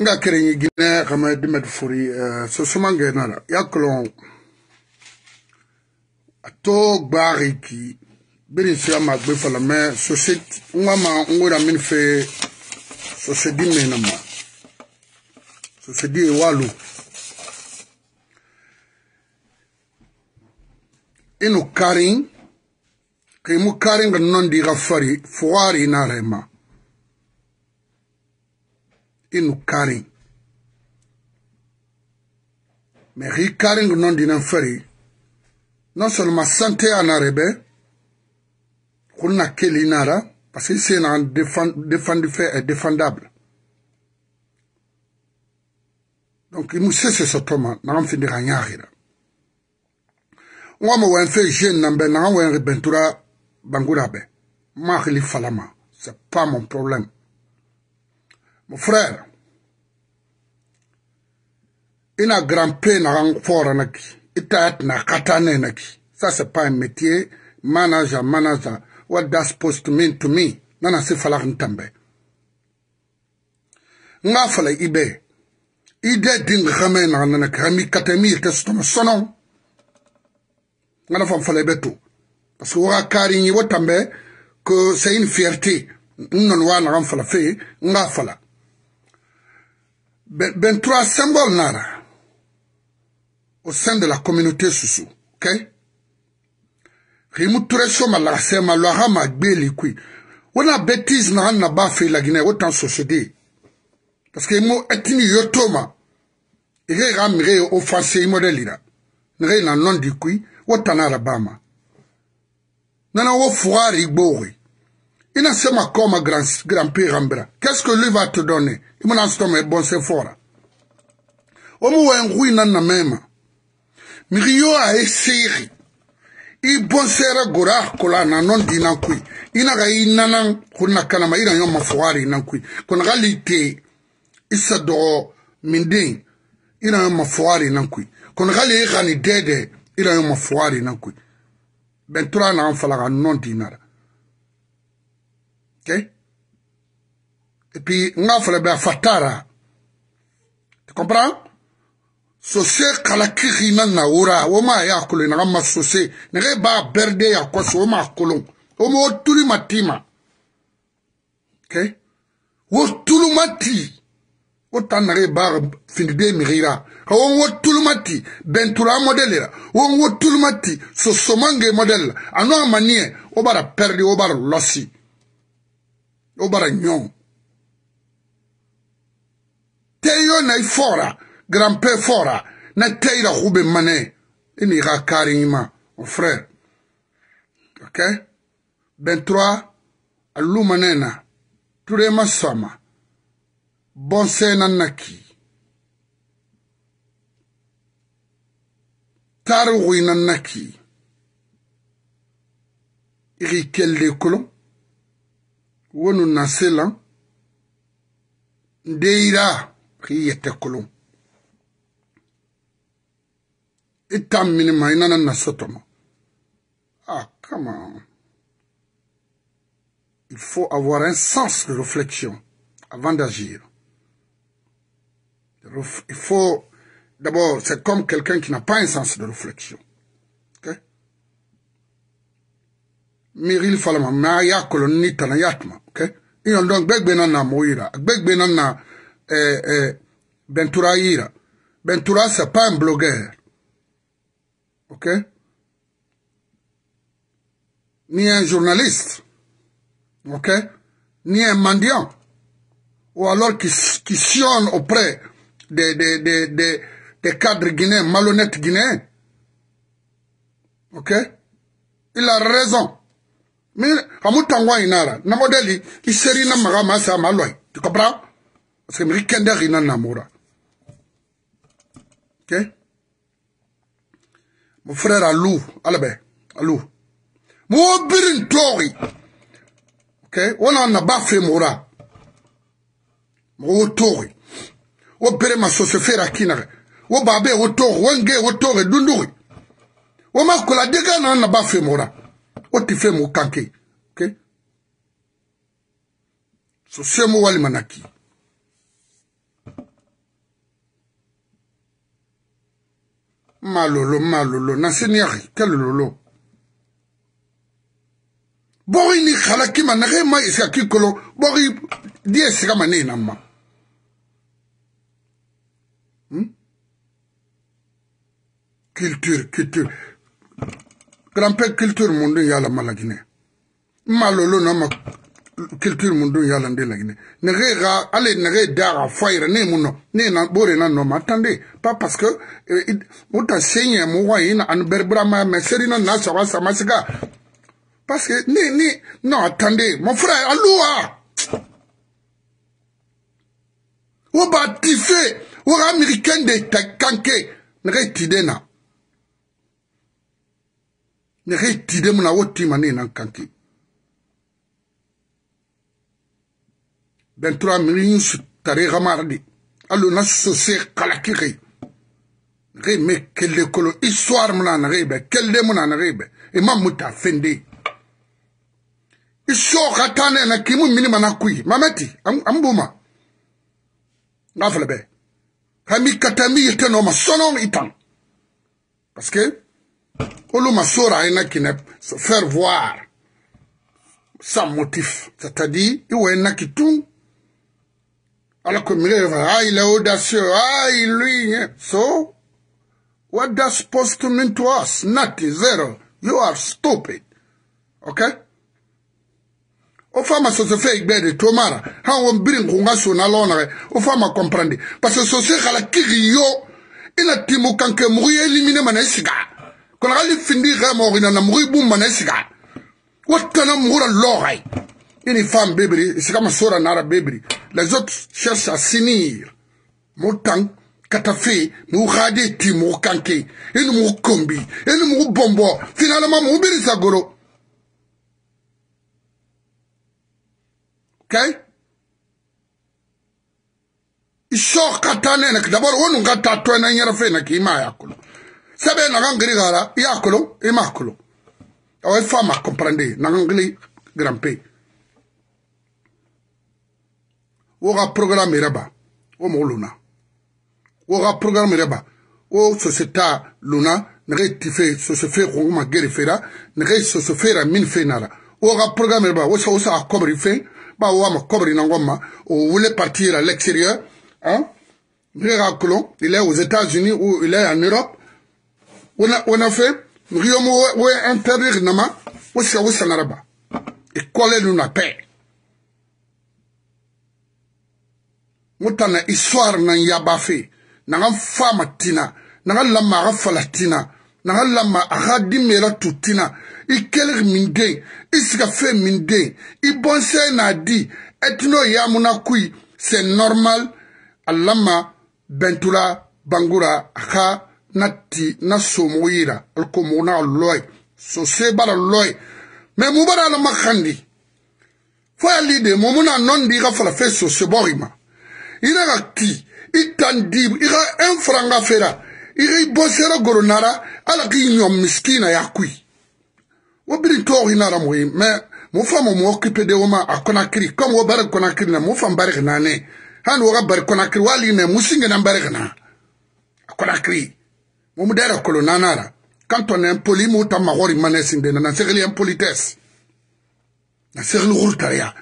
nga kerengi Guinée kama dimet furi so sumange nala yaklon ato gbari ki birin siya magbe fala me société ngama ngura min fe société menama société walu inu karin kimu karin ga non di gafari fuari na rema inu karin mais ri karin ga non di na fari non seulement santé en arabe qu'on a quel nara parce que c'est un défendu fait est défendable donc il nous sait ce toma n'en fin de rien on va me faire jeune n'ambe n'en va rebentura bangurabe ma khili falama c'est pas mon problème mon frère il a grand-père n'en fort naki ita na katane naki ça c'est pas un métier manager what that's supposed to mean to me nana se fala ntambe nga fala ibe ide ding khame na nana kami katami testo sono ngana fam fala beto parce que wa kari ni wotambe que c'est une fierté non wa na fala fe nga fala ben trois symboles nara au sein de la communauté Soussou, ok? Rimu Touresso la sema lo hama gbeli kui. Ona bêtise na ba fait la Guinée autant société. Parce que mo etini yotoma. Ire ramire offensé modelira. Nre na non di kui otana rabama. Nana wo foire igbori. Ina sema comme grand-père Rambra. Qu'est-ce que lui va te donner? Il m'en a bon c'est fort. Omo wa ngui na même. Mirio a essayé. I bon sera gora kola na non dinan kui. Ina ga inanan kuna kanama ina yon mafuari nan kui. Kuna galite isa do minding ina yon mafuari nan kui. Kuna gali gani dede ina yon mafuari nan kui. Bentura na anfalaga non dinara. Ok? Et puis nga fala be fatara. Tu comprends? Sosé kalakiri na ora woma ya kolo na ma sosé ne ba berde ya kwaso woma kolon womo tuli matima okay wo tulu mati o tanare ba finde mirira wo tulu mati bentura modelera wo tulu mati so somange model ano manie o bara perde o bara losi o bara nyon teyo na ifora grand-père fora na teira roube mané ini ra karima mon frère ok 23 allu manena ture masama bon sena naki taru ina naki iri kelde kolon wonu nasela ndeira riyete kolon Itam minima inana na sotomo. Ah, come on. Il faut avoir un sens de réflexion avant d'agir. Il faut, d'abord, c'est comme quelqu'un qui n'a pas un sens de réflexion. Ok? Miril falama, ma ya koloni tana yatma. Ok? Iyon donc begbenana moira. Begbenana, Bentura ira. Bentura, c'est pas un blogueur. Ok? Ni un journaliste. Ok? Ni un mendiant. Ou alors qui sionne auprès des cadres guinéens, malhonnêtes guinéens. Ok? Il a raison. Mais, Hamutangwa inara, na modeli, il seri na magama sa maloi. Tu comprends? Parce que Mrikende rina namura. Ok? Mon frère Alou, Alabé, Alou. Mo birin tori. Ok? On n'a pas fait mora. Mo tori. O bere ma so se fera kinare. O babe o tori, wenge o tori dunduri. O ma kola dega na n'a pas fait mora. O ti fait mo kanke. Ok? So se mo wali manaki. malolo, naseniari, quel lolo. Bori ni khalaki manare ma isa kikolo, bori die sika mane nama. Culture. Grand-père culture mundu yala malagine. Malolo nama culture mundu yala nde lagine. Nere ga, ale nere dara foire ne muno. Ne na bore na no attendez. Pas parce que, uta senye mouwa ina an berbra ma serina na sawa samasika. Parce que, non, attendez, mon frère, alloua! Ou ba tifé, ou américain de kanke, n'aurait tidena. N'aurait tidé mon awoti mané nan kanke. 23 millions tare ramardi. Allo na sosé kalakiri. N'aurait me quel colo, histoire mon anarebe, quel démon anarebe, et mamouta fende. Iso katane na kimu minima na kui. Mameti, ambuma. Ngaflebe. Kami katami yete no ma sonon itan. Parce que, olu ma sora ena kine se faire voir. Sans motif. C'est-à-dire, iwe ena kitung. Alors que il est audacieux. Lui. So, what that's supposed to mean to us? Nothing, zero. You are stupid. Okay? O fama so se fait igbe de tomara ha won birin kunga so na lona o fama comprendre parce que so se kala kiriyo ina timu kanke muri eliminer manesiga kon gali findi ga mo ina na muri bum manesiga watana mura lorai ini femme bébri c'est comme sora nara bébri les autres cherchent à s'unir motan katafe mu khade timu kanke inu mu kombi inu mu bombo finalement mu biri sagoro. Okay? Isho katane na d'abord wonu gata to na nyara fe na ki ma yakulo. Sabe na ngiri gara yakulo e makulo. O e fama comprendre na ngiri grand-père. Woga programme reba o mo luna. Woga programme reba o société luna na rectifier so se fait ko ma gere fera na so se faire min fenara. Woga programme reba o sa akobri fe. Bah, on voulait partir à l'extérieur, hein? Il est aux États-Unis ou il est en Europe. On a fait, on a interdire nama, on s'est naraba. Et coller nous la paix. Moutana histoire nan yabafe, nan femme tina, nan lama falatina, nan lama aradimera tutina. I keler minde, iska fe minde, I bonse na di, etno ya munakui, c'est normal, alama, bentura, bangura, ha, nati, nasomoira, alkomona loy, so se bara loy, mais moubara la makandi. Foya lide, momuna non dira fala fe so se borima. Ira ki, itandib, ira un franga fera, ira bonsera goronara, ala ki nyom miskina ya kui. Wabiri tori nara mwe, mais mon femme m'a occupé de Oma à Conakry, comme au bar Conakry, mon femme barre nane. Han wora bar Conakry, wali ne musinga na barre na. À Conakry. Mon modèle colonanara. Quand on est impoli, mouta mahori manesinde, na segli impolitesse. Na segli urtaria.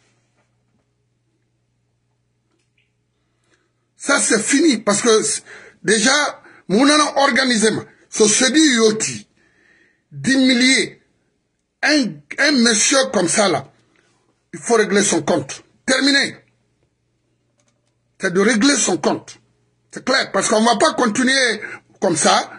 Ça c'est fini, parce que déjà, mon a organisé, so se dit yoti, 10 milliers. Un monsieur comme ça, là, il faut régler son compte. Terminé. C'est de régler son compte. C'est clair, parce qu'on ne va pas continuer comme ça.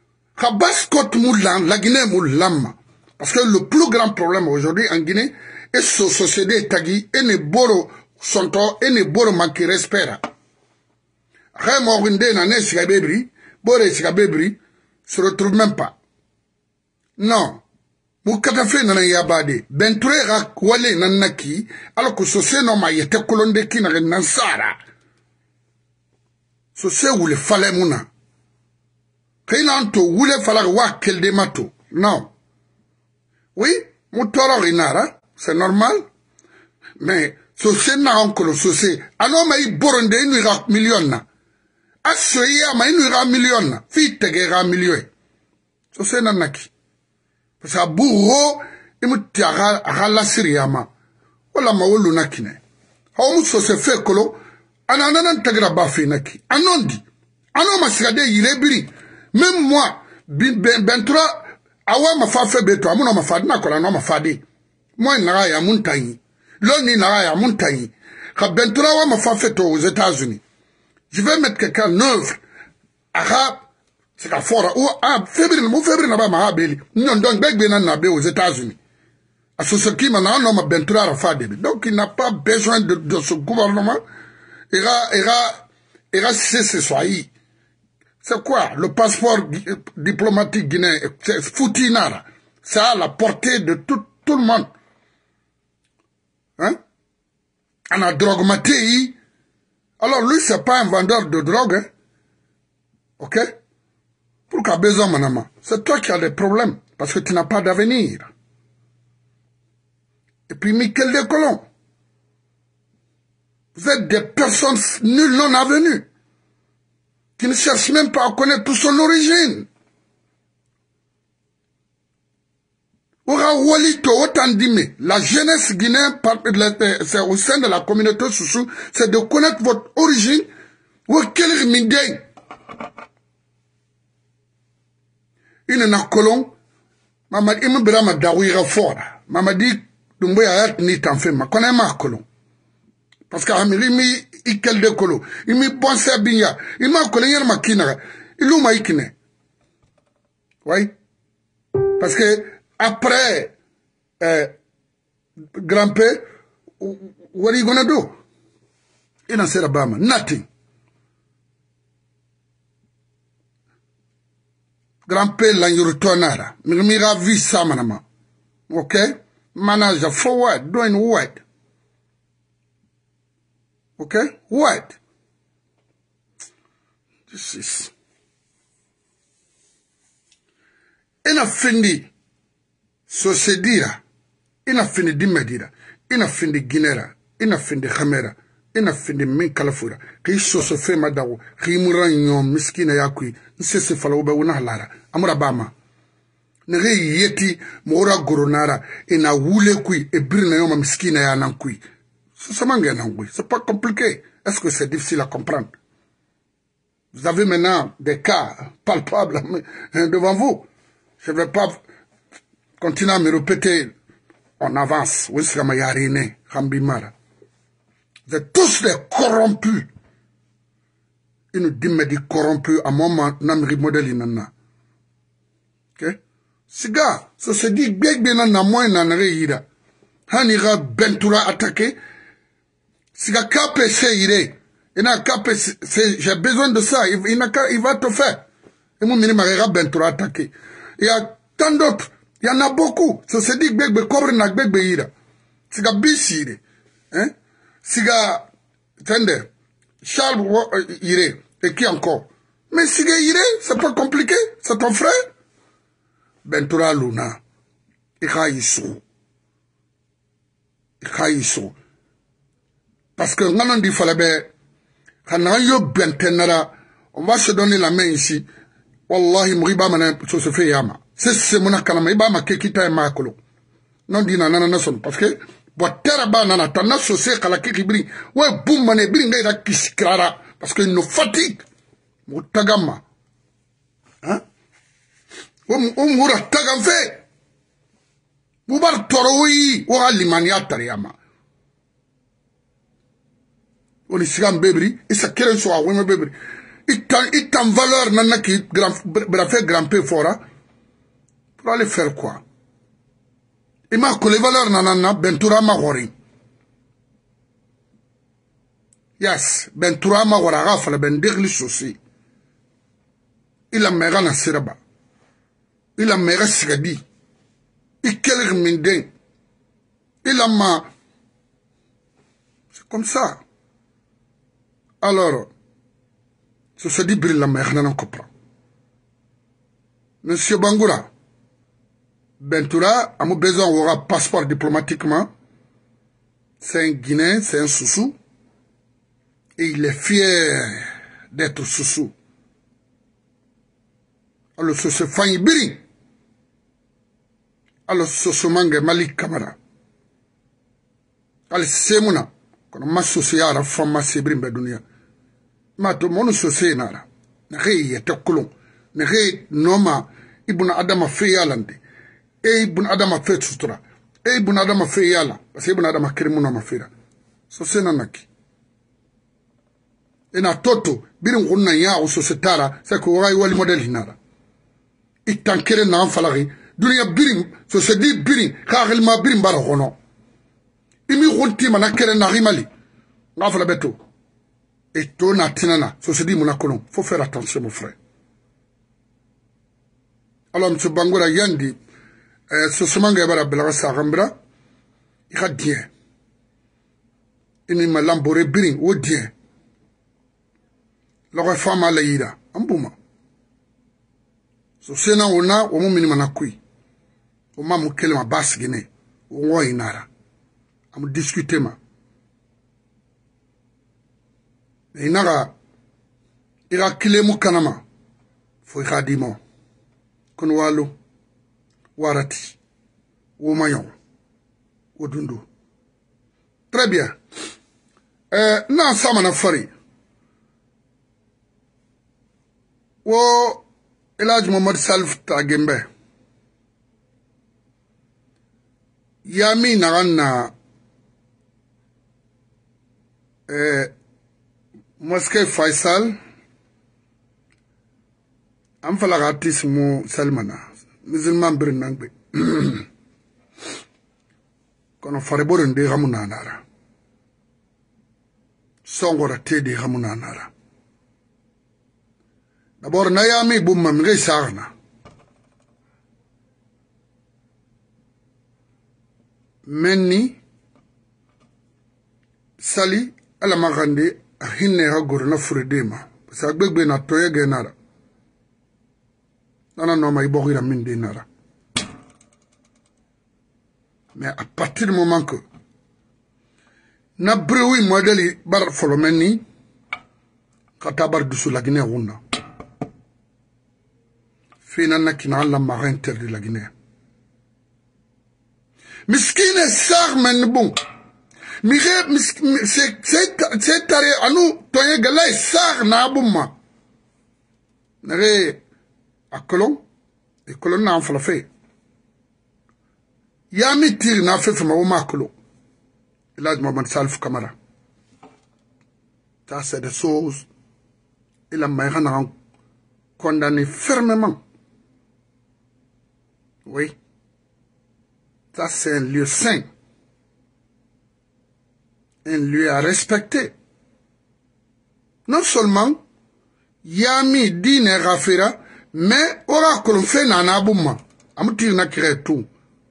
La Guinée moulam. Parce que le plus grand problème aujourd'hui en Guinée est ce société tagi et ne boro sonto et ne boro manque respect. Raymond Nane Sigabebri, Bore Sigabebri, se retrouve même pas. Non. Mukatafe nana yabade benture ga wale nanaki alors que so se no ma yete kolonde kina nansara so se wule fale muna kainanto wule fala wa kelde mato non oui mutoro rinara c'est normal mais so se na onkolo so se ano mai boronde ni ga million na Asoya ma inu ira million na. Fi tege ira million. So se nanaki. Parce que bourreau, il me tiara à la Syriama. Wala ma wolu nakine. Haomu so se fait kolo. Ananan tegra bafi naki. Anondi. Ano masigade yilebiri. Même moi, bentura, awa ma fa fe beto. Amuno ma fadina kola no ma fadi. Moi naga ya muntayi. Loni naga ya muntayi. Ka bentura awa ma fa fe aux États-Unis. Je vais mettre quelqu'un en œuvre. Arabe. C'est qu'à fort, ou février n'a pas marabé. Non, donc, aux États-Unis. À ce qui m'a nommé Bentura Rafade. Donc, il n'a pas besoin de ce gouvernement. Il va c'est ce soir. C'est quoi? Le passeport diplomatique guinéen, c'est foutinara. Ça a la portée de tout le monde. Hein? On a droguematé. Alors, lui, c'est pas un vendeur de drogue, hein? Ok? Pourquoi besoin, manama? C'est toi qui as des problèmes, parce que tu n'as pas d'avenir. Et puis, Michel Descolons, vous êtes des personnes nulles non avenues, qui ne cherchent même pas à connaître toute son origine. Ora Walito, autant d'imé, la jeunesse guinéenne, c'est au sein de la communauté Soussou, c'est de connaître votre origine, ou quel mindé. Il n'a colon, Mamadi Imbrama Dawira Fora, Mamadi Dumboya Yat ni t'en ma connaît ma colon. Parce que Amiri ikel de colo, il mi pense bien, il m'a collé ma makina, il m'a ikine. Oui? Parce que après, grand-père, what are you gonna do? Il n'en sait pas, nothing. Grand-père l'enjoutonara, mira vie ça manama. Ok? Manager forward, doing what? Ok? What? This is. Ina findi sociedira, ina findi dimedira, ina findi ginera, ina findi khamera, ina findi min kalafura. Ki so fe madawo, ki muranyo miskina yakui, nsese falobe una lara. Amura bama. Nere yeti mora goronara ina wule kui e brina yoma miskina ya nankui. C'est pas compliqué. Est-ce que c'est difficile à comprendre? Vous avez maintenant des cas palpables devant vous. Je ne vais pas continuer à me répéter. On avance. Vous êtes tous des corrompus. Ils nous disent des corrompus à moment namri modèle inana. Ok? Siga, ça se dit bien na moins nanare ira. Hanira Bentura attaqué. Siga kape se ire. J'ai besoin de ça. Il va te faire. Et mon minimum Bentura attaqué. Il y a tant d'autres. Il y en a beaucoup. Ça se dit que cobre na gbegbe ira. Siga bisire. Hein? Siga tende. Charles ire. Et qui encore? Mais siga ire, c'est pas compliqué. C'est ton frère. Bentura Luna. Ikaïsou. Ikaïsou. Parce que on dit fallait on va se donner la main ici. Wallahi mriba mana se fait yama. C'est mon kanama ibama kekita e makolo. Non dit nanana son parce que boitera ba nana tana sosé kala kikibri. Ouais boum mané bringa ira kiskara parce que nous fatigue. Mutagama. Hein? Mura tagam fait. Bubar toroyi wa limania tariyama. On est bébri, et ça crée soit oui bébri. Il t'en valeur nana qui fait grand-père fora pour aller faire quoi? Il m'a collé valeur nana Bentura Mahori. Yes, Bentura Mahora fallait ben dégli souci. Il a mère na siraba. Il a mère sigadi. Il quel minden. Il a ma. C'est comme ça. Alors, ce se dit brille la mer, n'en comprend. Monsieur Bangoura, Bentura a besoin d'avoir un passeport diplomatiquement. C'est un Guinéen, c'est un Soussou. Et il est fier d'être sous. Alors, ce Fanny Biri. Alors, ce Mange Malik Kamara. Alors, c'est mon nom. Quand on m'a associé à la femme, ma sébrim Bedunia. Ma to mon associé nara. Nere yete kolon. Nere noma. Ibuna Adama fe yalande. E ibuna Adama fe sutura. E ibuna Adama fe yala. Parce que ibuna Adama kerimuna mafira. So se nanaki. Ena toto. Birin kuna ya usosetara. Seko wagai wali model hinara. Itankere na anfalari. Dunia birin. So se di birin. Kagel ma birin bara hono. Imi ronti mana kere na rimali. Ngafala beto. Et to na tinana. So se di mona kolon. Faut faire attention mon frère. Alors M. Bangoura Yandi. Ce semanga bara belaga sarambra. Il a dien. Ini malambore birin. Ou dien. Leur femme à l'aïda. Ambouma. So sena ona. Omo minima na kui. Oma mukele ma bas gine. Omo inara. Amu discuter ma. Inara. Ira kile mu kanama. Fo ira dimo. Kono walo. Warati. Womayon. Wodundu. Très bien. Na sama na fari. Wo Elhadji Mohamed Salif Tagembe. Yami narana Mosquée Faisal am fala artiste mo Salmana musulman bir nangbe kono fare boron de ramuna nara songora te de ramuna nara d'abord na yami bumma mi sarna menni sali ala magande hinne ha gorna furedema sa gbegbe na toye genara nana no ma ibogira min de nara mais à partir du moment que na brewi modeli bar folomeni katabar dusu la Guinée runa fina nakina la marin ter de la Guinée miskine sar men bon mire c'est tare anu toye galay sar na bumma nare akolon e kolon na fala fe ya mi tir na fe fama ma kolon Elhadji Mohamed Salif Kamara ça c'est des choses il a maintenant condamné fermement. Oui. Ça, c'est un lieu saint. Un lieu à respecter. Non seulement, Yami dine rafira, mais ora kolon fait nana bouma. Amutir na kire tout.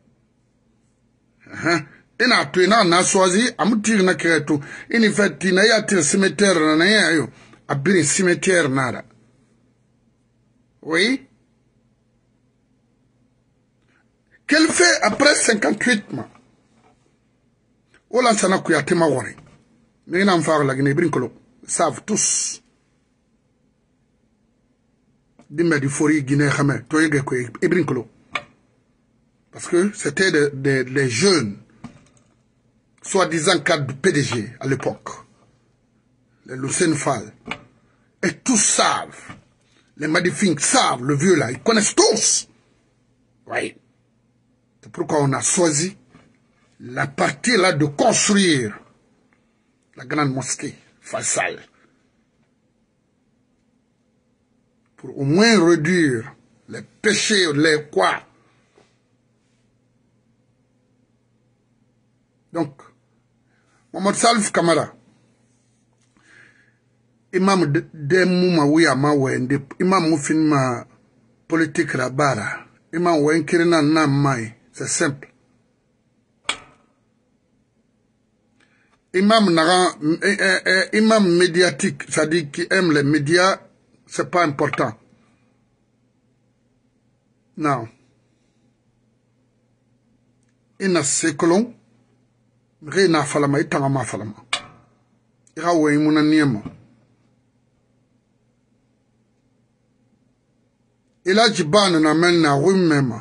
Ina tuina na swazi, amutir na kire tout. Ini fait tina ya tir cimetière na ya yo. Abiri cimetière nara. Oui. Qu'elle fait après 58 mois? Ola sana kuyate mawari. Mais n'en faire la Guinée brincolo. Savent tous. Dimbe du fori Guinée Hamé. Toyege kwe e brincolo. Parce que c'était les jeunes, soi-disant cadres du PDG à l'époque. Les Lucien Fall. Et tous savent. Les Madifink savent, le vieux là, ils connaissent tous. Oui. C'est pourquoi on a choisi la partie là de construire la grande mosquée Faisal. Pour au moins réduire les péchés, les quoi. Donc, Mohamed Salif Kamara, imam de mouma ouya ma wende, imam moufin ma politique la bara, imam wen kirina na mai, c'est simple. Imam nara, imam médiatique, c'est-à-dire qui aime les médias, c'est pas important. Non. Ina sekolon, Rena falama, itanga ma falama. Ira we imuna niema. ila jiban na men na rumema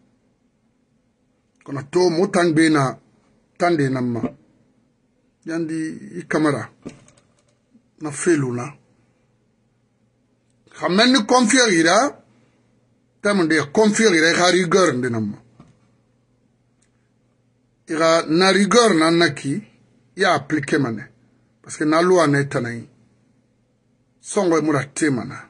kona to mutangbe na tande na ma yandi i kamera na feluna khamen ni confier ira tamande confier ira ha rigueur ndenam ira na rigueur na naki ya appliquer mane parce que na loi na tanai songo mura temana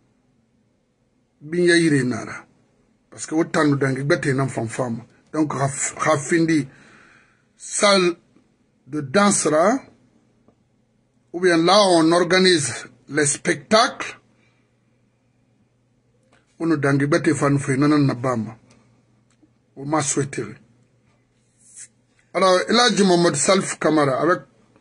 binya ire nara parce que autant dangi bete na femme donc rafindi salle de danse là ou bien là on organise les spectacles on dangi bete fan fe nanan na bama on m'a souhaité. Alors là je Mohamed Salif Camara avec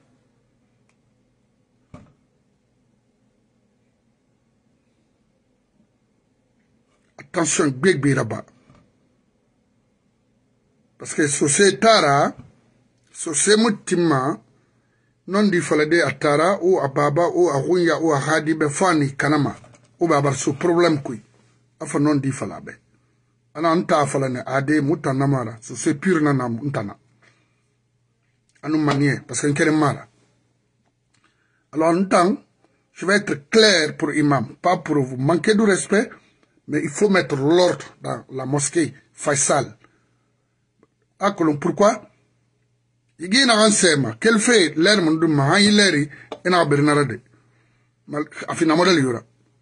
attention big là-bas parce que société mutima non di falade atara ou ababa ou ahunya ou ahadi be fani kanama ou babar su problème kui afa non di falabe ana anta falane ade mutanamara so c'est pur nanam ntana anu manier parce que nkere mara. Alors entang je vais être clair pour imam, pas pour vous manquer de respect, mais il faut mettre l'ordre dans la mosquée Faisal. Pourquoi? Il y a un sema. Quel fait l'air de Mahaïleri et n'a Bernarde? Afina modèle yura.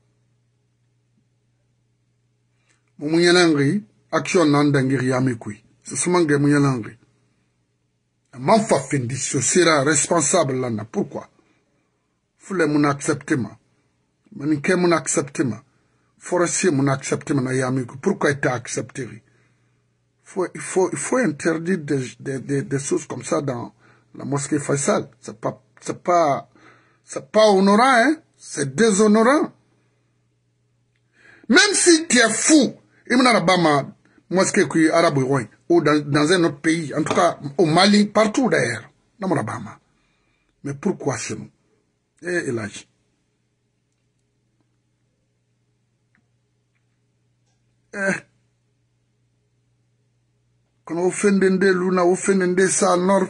Mouyanangri, action nandangiri yamikui. C'est ce manque de Mouyanangri. Manfa fendi, ce sera responsable là. Pourquoi? Foule mon acceptement. Maniké mon acceptement. Forestier mon acceptement na yamiku. Pourquoi il t'a accepté? Il faut interdire des choses comme ça dans la mosquée Faisal. C'est pas honorant, hein. C'est déshonorant. Même si tu es fou, il y a une mosquée qui est arabe ou dans un autre pays, en tout cas au Mali, partout d'ailleurs. Mais pourquoi chez nous? Eh, Elage. Quand on fait des luna, on fait des sa nord.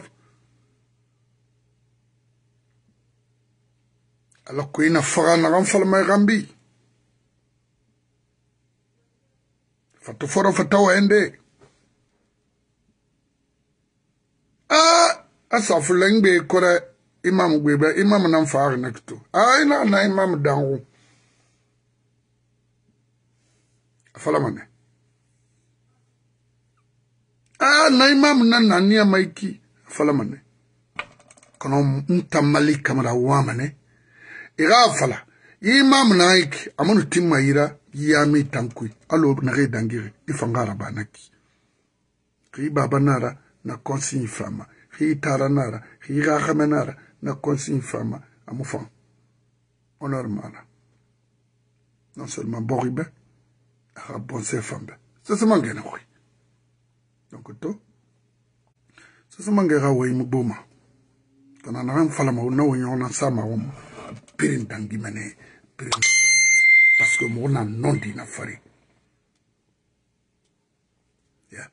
Alors qu'il y a un renfort de Rambi. Fatou foro fatao ende. Ah, asafuleng be kore imam gwebe, imam nan faar nekto. Ah, ina na imam dango. Falamane. Ah, na imam nan nania maiki. Falamane. Kono mtamali kamera wamane. Ira fala. Imam naik amonu timma ira yami tankui. Alo nare dangire. Ifangara banaki. Ri baba nara na consigne fama. Ri tara nara. Ri rahame nara na consigne fama. Amufan. Honor mara. Non seulement boribe. A bon se femme. C'est ce mangé oui. Donc to. C'est ce mangé oui muboma. Quand on a un falama on a sama on pirin dangimane pirin parce que mon a non dit na fari. Yeah.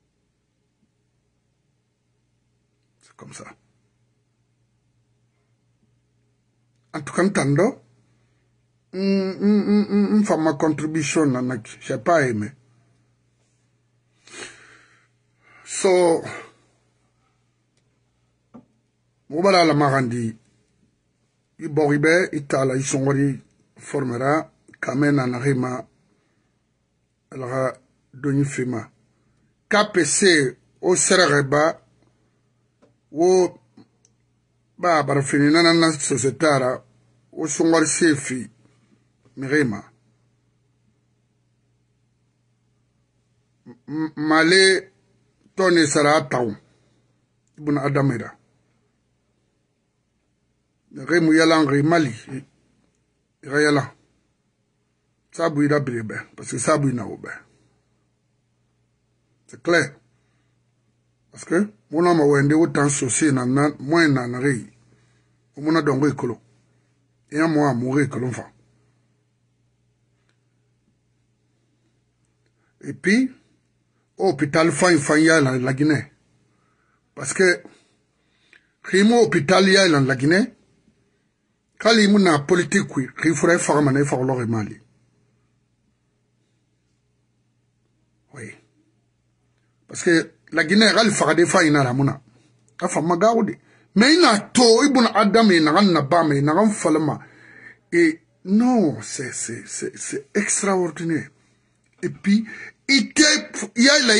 C'est comme ça. En tout cas tando ma contribution nanaki, j'ai pas aimé. So, mobala la marandi, iboribe, itala, isongori, formera, kamen anarima, alara, doni fema. KPC, au serreba, ou, ba, barafini, nanana, societara, au songori sefi, mirema. Male, Tony sara taw ibn adamira remu yalan mali yala sabu ira brebe parce que sabu ina obe c'est clair parce que mona ma wende autant souci na moins na rei mona dongo ekolo et moi mourir que l'enfant Et puis, hôpital Fanya la Guinée. Parce que, Rimo hôpital ya la Guinée, quand il y a une politique, il faudrait faire un effort au Mali. Oui. Parce que la Guinée, elle fera des failles dans la mouna. Elle fait magaoudi. Mais il y a tout, il y a Adam, il y a Nabam, il y a Falma. Et non, c'est extraordinaire. Et puis, il y a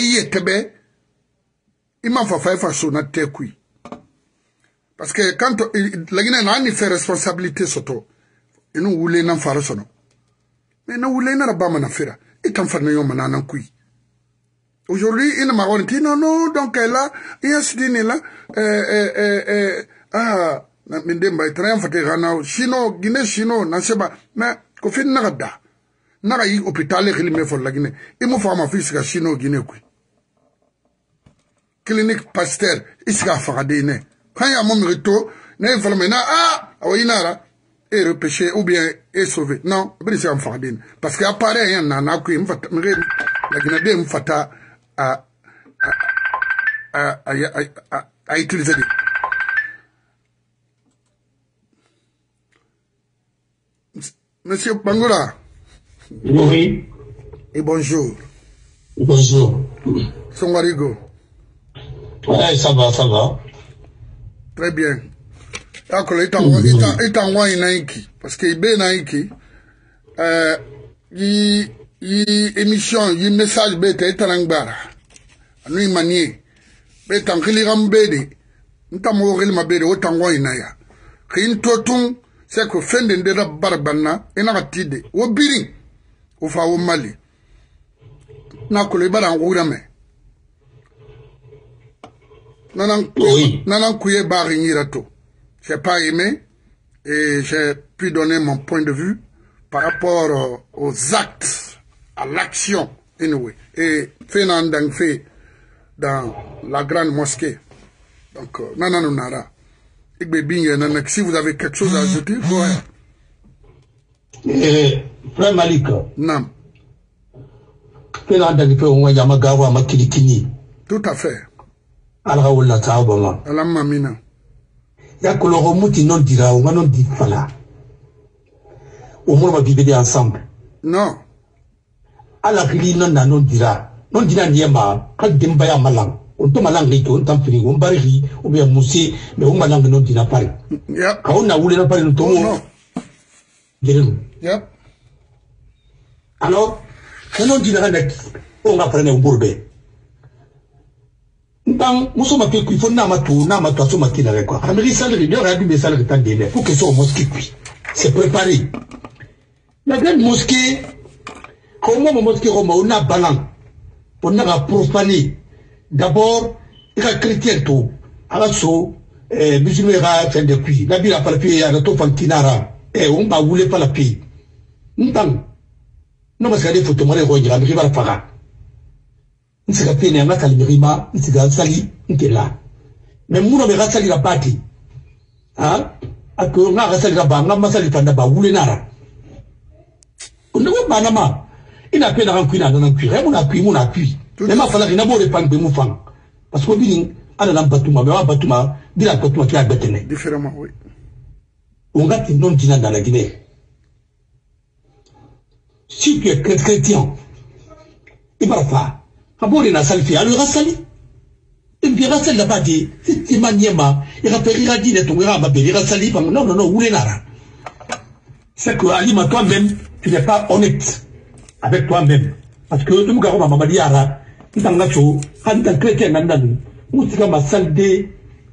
il m'a fait faire son attaque. Parce que quand la Guinée n'a pas fait responsabilité sur toi, et nous voulons en faire ça. Mais nous voulons en faire ça. Et t'en fais un coup. Aujourd'hui, il m'a dit non, donc là, il y a ce dîner là, mais il très en Chino, Guinée, Chino, n'a pas, mais qu'on fait nada. N'a eu hôpital, il me faut la Guinée. Il m'a fait ma fille, c'est Chino, Guinée, quoi. Clinique Pasteur, il s'est fait quand il y a mon mérito, il faut maintenant, et repêcher ou bien et sauver. Non, c'est un fardine. Parce qu'apparaît, il y a un la Guinée, il faut à utiliser. Monsieur Bangoura. Oui. Et bonjour. Bonjour. Songarigo. Ouais, ça va. Très bien. D'accord, il t'envoie une Nike. Parce qu'il est Nike. Il émission, il message bête, il t'envoie. Nous, il manier. Bête en kiliram bede. Nous t'envoie ma bede, il t'envoie une Naya. Rien totum, c'est que fin de la barbana, et n'a pas tide. Ou biring. Ou fa au Mali. N'a que les barans ou jamais. Nanan Kouye Barinirato. Je n'ai pas aimé et j'ai pu donner mon point de vue par rapport aux actes, à l'action, anyway. Et fait dans la grande mosquée. Donc, Nananunara. Si vous avez quelque chose à ajouter, Frère Malik. Non. Tout à fait. Alhamdulillah ta'abama. Alhamdulillah. Yakolo muti non dira ou non dit fala. Au moins va vivre ensemble. Non. Ala kili non dira. Non dira niema quand dembaya malang. On to malang lito on tampiri on bari ou bien musi mais on malang non dira pari. Yep. Quand on a voulu na pari non to. Yep. Alors, non dira nek on va prendre un bourbe. Dans muso ma il faut nama to so makina avec quoi amiri salari il y aura du salaire tant délai pour que soit mosquée puis c'est préparé la grande mosquée comment mon mosquée on a balan on a profané d'abord il y a chrétien tout alors so musulman va faire des cuits la bille a pas le pied à to fantinara et on va voulait pas la paix non parce que des photos moi les regarder il va la faire c'est la peine à Kalmirima, c'est la sali, c'est là. Mais mon homme est sali la partie. Hein? À que on a sali la bas, on a sali pendant bas, ou les nara. On ne voit pas nama. Il n'a pas de rancune dans un cuir, on a cuit. Mais ma fala, il n'a pas de pan de moufang. Parce qu'on dit, à la batuma, mais à batuma, dit la batuma qui a battené. Différemment, oui. On a une non dîner dans la Guinée. Si tu es chrétien, il va pas. Abori na salfi alu rasali imbi rasali la badi c'est maniema il rappelle il a dit to ira ba beli rasali non oule nara c'est que alima toi-même tu n'es pas honnête avec toi-même parce que tu muka ko mama diara ntanga cho hanta chrétien nandan musika masalde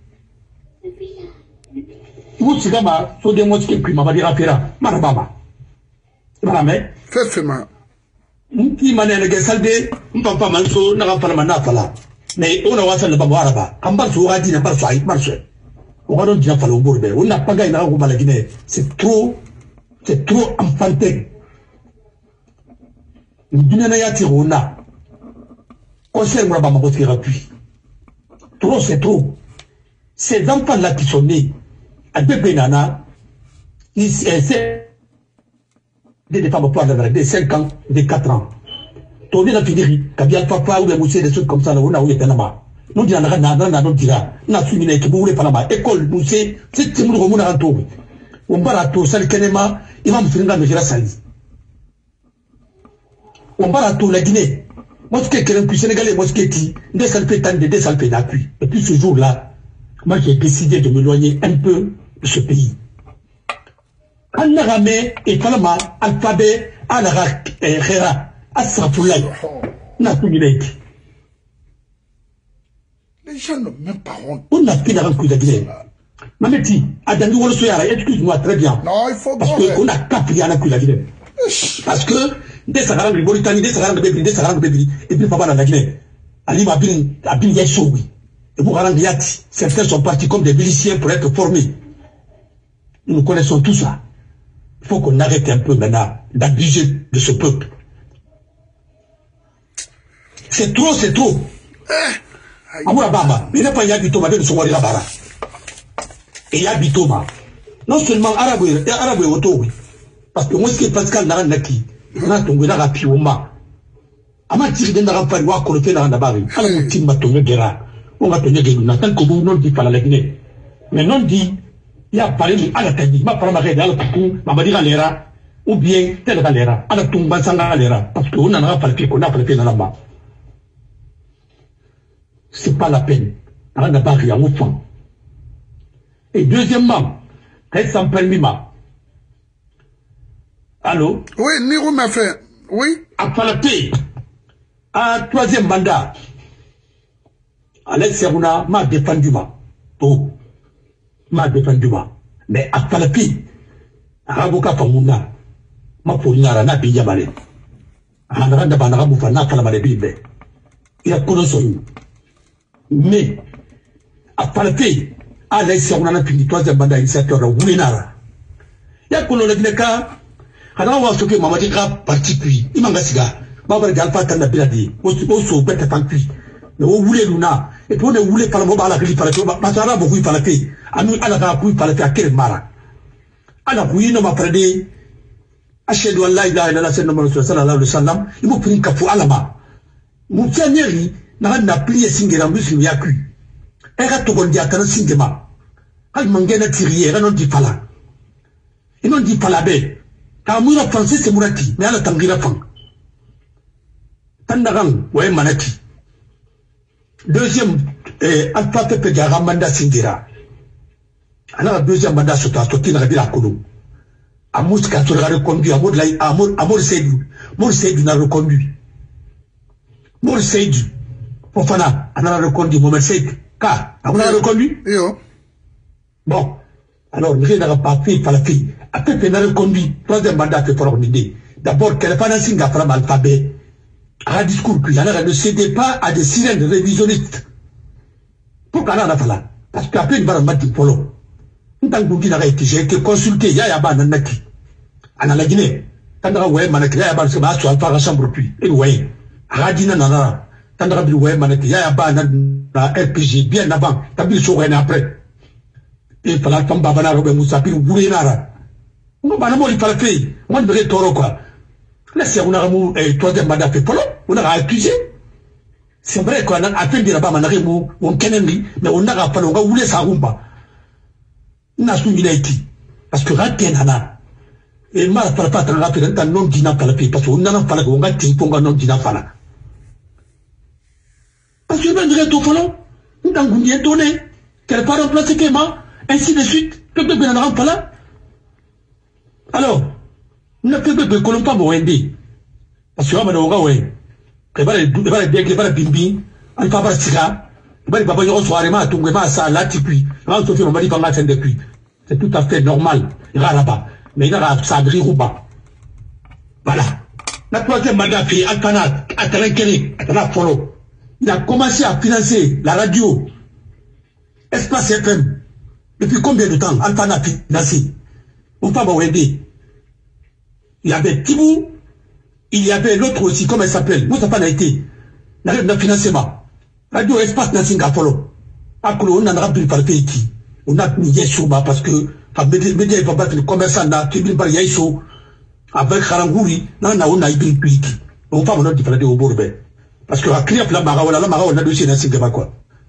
musika ma so de mosque puis mama diara pera marabama marame Fefema. Qui m'a dit que salde, papa manso, n'a pas la fala. Mais on a wasal le babaraba. Ambar sur a dit n'a pas fait marche. On a dit n'a pas le bourbe. On n'a pas gagné au Guinée. C'est trop enfantin. Nous n'a pas tiré on a. Conseil moi ma bosse gratuit. Trop c'est trop. Ces enfants là qui sont nés à bébé nana, c'est des femmes au poids de 5 ans, de 4 ans. Tourner la finir, Kabia Papa ou des des trucs comme ça, on a où est Panama. Nous disons, on a dira, on a fini avec vous, les Panama, école, Moussé, c'est Timur Romuna Anto. On va à tout, ça le Kenema, il va me finir la Mejira Sali. On va à tout, la Guinée. Mosquée, quelqu'un sénégalais, mosquée qui, des salpés tendent, des salpés d'appui. Et puis ce jour-là, moi j'ai décidé de m'éloigner un peu de ce pays. Anarame et Palama, alphabet, Anarak et Hera, Asrapoulay, Napoulay. Les gens n'ont même pas honte. On a fait la rencontre de Guinée. Mameti, Adami Wolsoyara, excuse-moi très bien. Non, il faut parce qu'on a capté à la Guinée. Parce que, des Sahara de Mauritanie, des Sahara de Bébé, des Sahara de Bébé, et puis Papa dans la Guinée. Ali Mabin Yasoui. Et vous Yati, certains sont partis comme des miliciens pour être formés. Nous connaissons tout ça. Il faut qu'on arrête un peu maintenant d'abuser de ce peuple. C'est trop, c'est trop. Amoura Baba, mais il n'y a pas Yabitoma de son la bara. Et Yabitoma. Non seulement arabe et auto, oui. Parce que moi, ce qui est Pascal Naranaki, on a tombé dans la pioma. Ama tiri de Naran Pariwa, qu'on fait dans la barre. Alors, on tire ma tonne guerra. On va tenir des lunettes. Tant que vous non dit pas la Guinée. Mais non dit. Il y a parlé à la tête, ma parole à la toucou, ma badira l'era, ou bien tel galera, à la tombe sans l'era, parce qu'on n'en a pas le pied qu'on a pas le pied dans la main. C'est pas la peine. On n'a pas rien au fond. Et deuxièmement, qu'est-ce sans permis ma? Allô? Oui, Niro m'a fait. Oui? À Palapé, à troisième mandat, Alex Seruna m'a défendu ma. Oh. M'a défendu ma. Mais à Palapi, à Raboka Famuna, ma polinara n'a pas yamale. À Randa Banarabufa n'a pas la malébibe. Il a connu. Mais, à Palapi, à l'exception de la troisième bande initiateur de Wouinara. Il y a connu le Gneka, à la fois ce que Mamadika particulier, il m'a siga, Baba Galpa Tanabiradi, au bête tanki. Mais on voulait Luna, et puis on voulait par le mot à la grille par la Masara, beaucoup par la paix, à nous à la rapouille par la paix à quel mara. À la pouille, non m'a prédé, à chez Allah, il a la scène de sallallahu alayhi wa sallam, il m'a pris un capou à la main. Mon fianeri n'a plié Singera Muslim Yaku. Elle a tout bon diakana Singema. Elle mangena tirier, elle n'en dit pas là. Il n'en dit pas la baie. Car moi, la français, c'est Mourati, mais elle a tangira fan. Tandaran, ouais, manati. Deuxième, Alpha Pepe Garamanda Sindira. Alors, deuxième mandat sur ta sortie, la Bila Koulou. Amour, qui a reconduit, Amour Seydou. Mour Seydou n'a reconduit. Mour Seydou. Fofana, on a reconduit, Mour Seydou. Car, on a reconduit? Bon. Alors, rien n'a pas fait par la fille. Après, on a reconduit. Troisième mandat que pour l'idée. D'abord, qu'elle n'a pas d'ancien gafram alphabet. À un discours que ne cédait pas à des sirènes révisionnistes. Pourquoi on a fait là? Parce qu'après, il va remettre du polo. J'ai été consulté, il y a un naki. En la Guinée, Tandra Way Manaki, il y a un semas sur la chambre puis. Et ouais, Radina Nana, Tandra Way Manaki, il y a un RPG bien avant, Tabil Soren après. Et par la tombe Babana Robert Moussapir ou Boulinara. On va pas le faire. On devrait toro quoi. Là, si on a un troisième mandat fait polo, on a accusé. C'est vrai qu'on a appelé de là-bas, on kenemi, mais on n'a pas, on va rouler sa rumba. On a soumis l'aïti. Parce que raté nana. Et ma pas pas tant rapide, tant non dina pas la paix, parce qu'on n'a pas la gonga, on non dina pas là. Parce que ben dirait tout polo, on a goûté donné, qu'elle pas remplacer Kéma, ainsi de suite, que de ben n'en pas là. Alors, on a fait que l'on pas m'oindé. Parce que on a ouais. Que va les bimbi, on va pas sira. Il va y avoir soirée, ma tout, ma ça, là, tipi. On se fait, on va dire qu'on a depuis. C'est tout à fait normal. Il y a là-bas. Mais il y a ça, Rouba. Voilà. La troisième mandat fait Altanat, Atarenkeri, Atanat Follow. Il a commencé à financer la radio. Espace FM. Depuis combien de temps Altanat financé? On va m'aider. Il y avait Tibou. Il y avait l'autre aussi, comment elle s'appelle? Moustapha Naïté. Le financement. Radio Espace Nasinga Follow. Akolo, on en a plus par le pays. On a mis Yeshua parce que, média, il va battre le commerçant, là, qui vient par Yeshua, avec Harangouri, on a eu une On va vous dire au Bourbe. Parce que la cliente, la Mara, on a dossier dans ce quoi.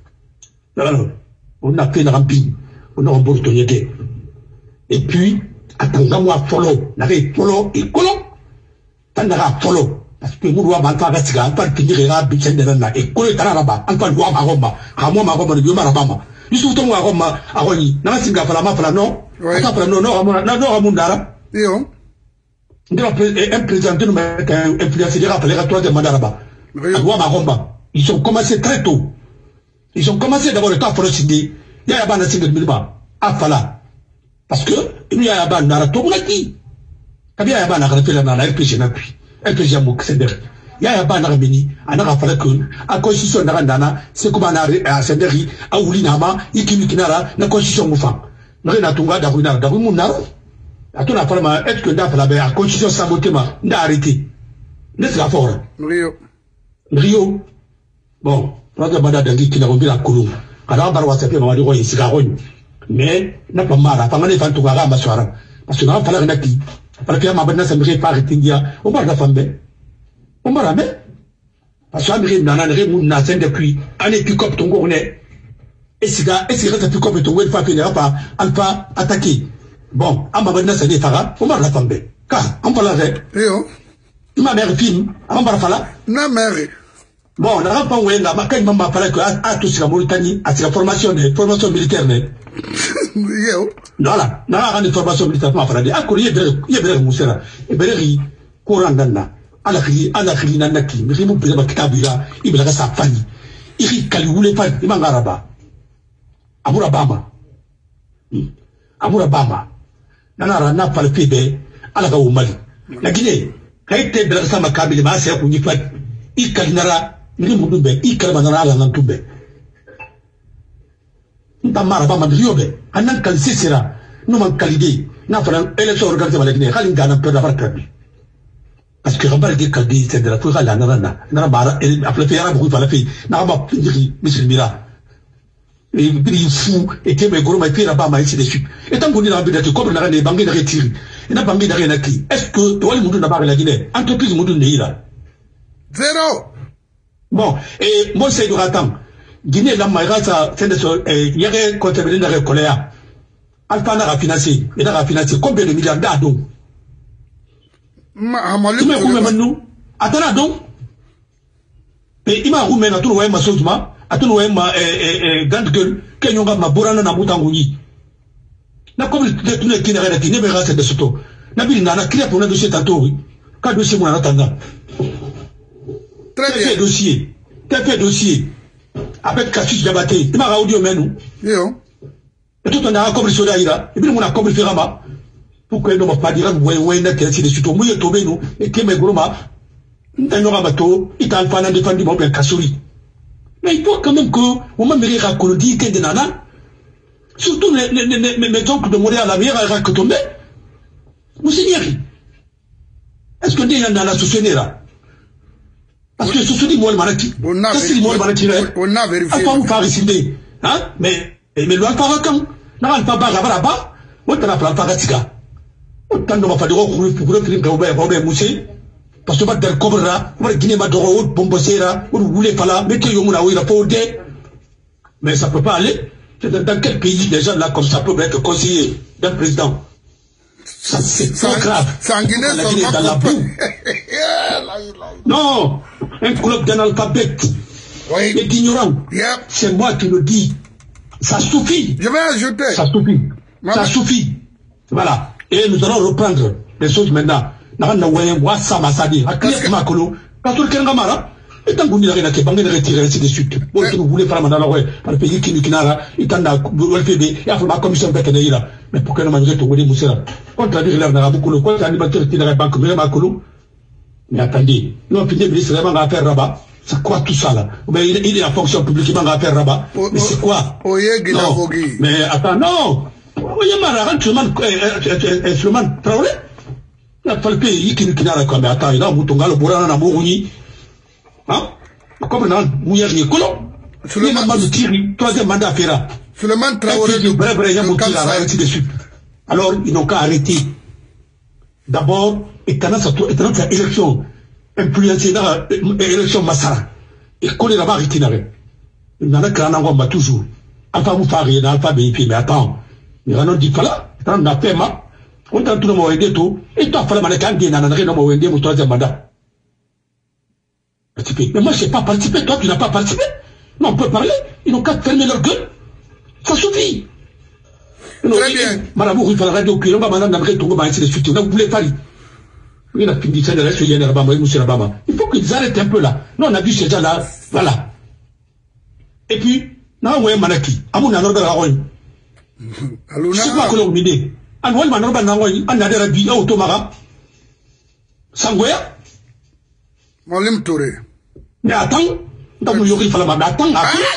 On a fait une rampine. On a un bourre de et puis, attendons-moi follow. N'avez follow et colon. Tandara follow. Parce que nous doit manquer à Tiga, pas de finir à Bichan de Nana et coller Taraba, encore voir ma Roma, à moi ma Roma de Yomarabama. Nous sommes à Roma, à Roni, Namasinga Falama, non, non, Ramundara. Un président de nous influencé des rappels à toi de Mandaraba. À voir ma Roma. Ils ont commencé très tôt. Ils ont commencé d'abord le temps pour le CD. Il y a un single Milba, à Fala. Parce que, il y a un ban Nara Tobraki. Il y a un ban Nara Pelana, RPG Napi. RPG Mouk Sender. Il y a un ban Nara Beni, à Nara Falakun, à Constitution Narandana, c'est comme à Senderi, à Oulinama, Ikimikinara, la Constitution Moufan. N'a Tunga, Daruna, Darumunara. À ton apparemment, est-ce que Dafala, à Constitution Sabotema, n'a arrêté. N'est-ce la forêt? Rio. Bon, notre bada d'Angi qui n'a pas la Koulou. Alors, Barwa s'appelle Mamadou et Sigarogne. Mais, n'a pas mal, pas mal de Fantougara, Massoara. Parce que n'a pas la qui. Parce que ma bonne s'aimerait pas arrêter, on va la femme. On va la mettre. Parce que Amérique n'a rien n'a scène depuis. Un épicope ton gournet. Et si reste plus comme ton web, pas alpha attaqué. Bon, à ma bonne s'aimerait Farah, on va la femme. Car, on va la faire. Ma mère film, on va la faire. Na mère. Bon, on n'a pas oué, la macagne m'a parlé que à tous la Mauritanie, à la formation militaire. Voilà, n'a pas de formation militaire, m'a parlé. À courir, il y a Moussera, et Berry, Korandana, à la Khili Nanaki, mais il m'a pris la Kitabula, il m'a sa famille. Il rit Kaliwoulé, il m'a garaba. Amourabama. Amourabama. Nana n'a pas le PB, à la Gaoumali. La Guinée, quand il était de la Samakabi, ma sœur, pour n'y pas, il calinara. Il il calmanara la Nantube. Ntamara ma Riobe, Anan Kalsisera, no man Kalide, n'a pas l'élection organisée à la Guinée, Halingana peut avoir perdu. Parce que Rabar de Kaldi, c'est de la Toura, la Nana, Nabara, et après faire un bruit par la fille, Naraba Pindiri, Monsieur Mira. Et il fou, et Kébé Goro, ma fille, Rabama, ainsi de suite. Et tant qu'on est dans la vie, comme on a des banques de retiré, et n'a pas mis d'arrêt à qui. Est-ce que toi, le monde n'a pas la Guinée, entreprise Moudou Neila? Zéro. Bon, et moi, c'est du ratam. Guinée, la Maïrasa, c'est de ce, il y a contribué dans la colère. Alpha n'a financé, et n'a financé combien de milliards d'adons? Tu m'as roumé maintenant? Attends, donc. Et il m'a roumé à tout le ma sozma, à tout le ma grande gueule, qu'il y a ma bourana na moutangouni. N'a comme le qui n'a rien à qui n'est pas de ce taux. N'a pas n'a créé pour un dossier tantôt, quand dossier mon attendant. Très bien. T'as fait dossier. Avec Cassius Diabaté. Il m'a audio menu. Et tout on a comme le sodaïra. Et puis on a comme le ferama. Pourquoi il ne m'a pas dit, ouais, n'a qu'un de suite au mouillé tombé, nous, et qui m'est groma. N'en aura bateau, il t'a pas défendu mon père Kassouri. Mais il faut quand même que, on m'a mérité à Kolodi, qu'un de nana. Surtout mes oncles de Montréal, la meilleure à que tomber. Vous signez. Est-ce que dit un nana sous là? Parce que ce dit moi le malaki. Ça c'est moi le malaki. On a vérifié. Pas vous faire ici. Hein? Mais le alpha quand? N'a pas là-bas. On t'a pas Tiga. On t'a pas fait de recours pour le Robert Moussé. Parce que va del Cobra, on va Guinée Madoro, Bombosera, on voulait pas là, mettez Yomuna où il a pas odé. Mais ça peut pas aller. Dans quel pays des gens là comme ça peuvent être conseillers d'un président? C'est trop grave. C'est en Guinée dans la boue. Non, un club d'analphabète et d'ignorants. C'est moi qui le dis. Ça suffit. Je vais ajouter. Ça suffit. Ça suffit. Voilà. Et nous allons reprendre les choses maintenant. N'a pas ça m'a sadi. À qui est Makolo? Quand tout le Kengamara. Et tant que vous n'avez pas de retirer ainsi de suite. Bon, si vous voulez faire un dans le pays qui nous n'a, il t'en a LPB, et après ma commission Bekeneira. Mais pour que nous mangions tout le monde, Moussera. Contre la l'air n'a beaucoup de quoi, l'animateur qui n'a pas que Makolo. Mais attendez, nous avons fini de vraiment à faire rabat. C'est quoi tout ça là? Mais il est en fonction publique, il va faire rabat. Mais c'est quoi? Non. Mais attends, non! Il y a marre, Suleiman Traoré. Il a fallu payer qui nous n'a pas. Mais attends, il a un bouton, le bourrin à Mouroni. Hein? Comme dans Mouyer et Colon. Suleiman Thierry, troisième mandat Ferra. Suleiman Traoré. Alors, ils n'ont qu'à arrêter. D'abord, étonnant sa élection. influencé dans l'élection Massara. Et connaît là-bas Ritinare. Il n'en a qu'un an toujours. Alpha Moufari, Alpha BIP, mais attends. Il en a dit pas là. On a fait ma. On t'a tout le monde aidé tout. Et toi, il fallait m'aller quand il y a un an, aidé mon troisième mandat. Mais moi, je n'ai pas participé. Toi, tu n'as pas participé. Non, on peut parler. Ils n'ont qu'à fermer leur gueule. Ça suffit. Très bien. Marabout, il fallait la radio, on va m'en amener tout le monde, ainsi de suite. On voulait parler. Il a fini de rester, il y a il faut qu'ils arrêtent un peu là. Nous, on a vu ces gens-là. Voilà. Et puis, non, ouais, Manaki. Amoun, on a regardé la roue. C'est quoi que l'on me dit? On a regardé la roue. On a regardé la automara. Sangoya. Molim Touré. Mais attends. Donc, il fallait m'attendre.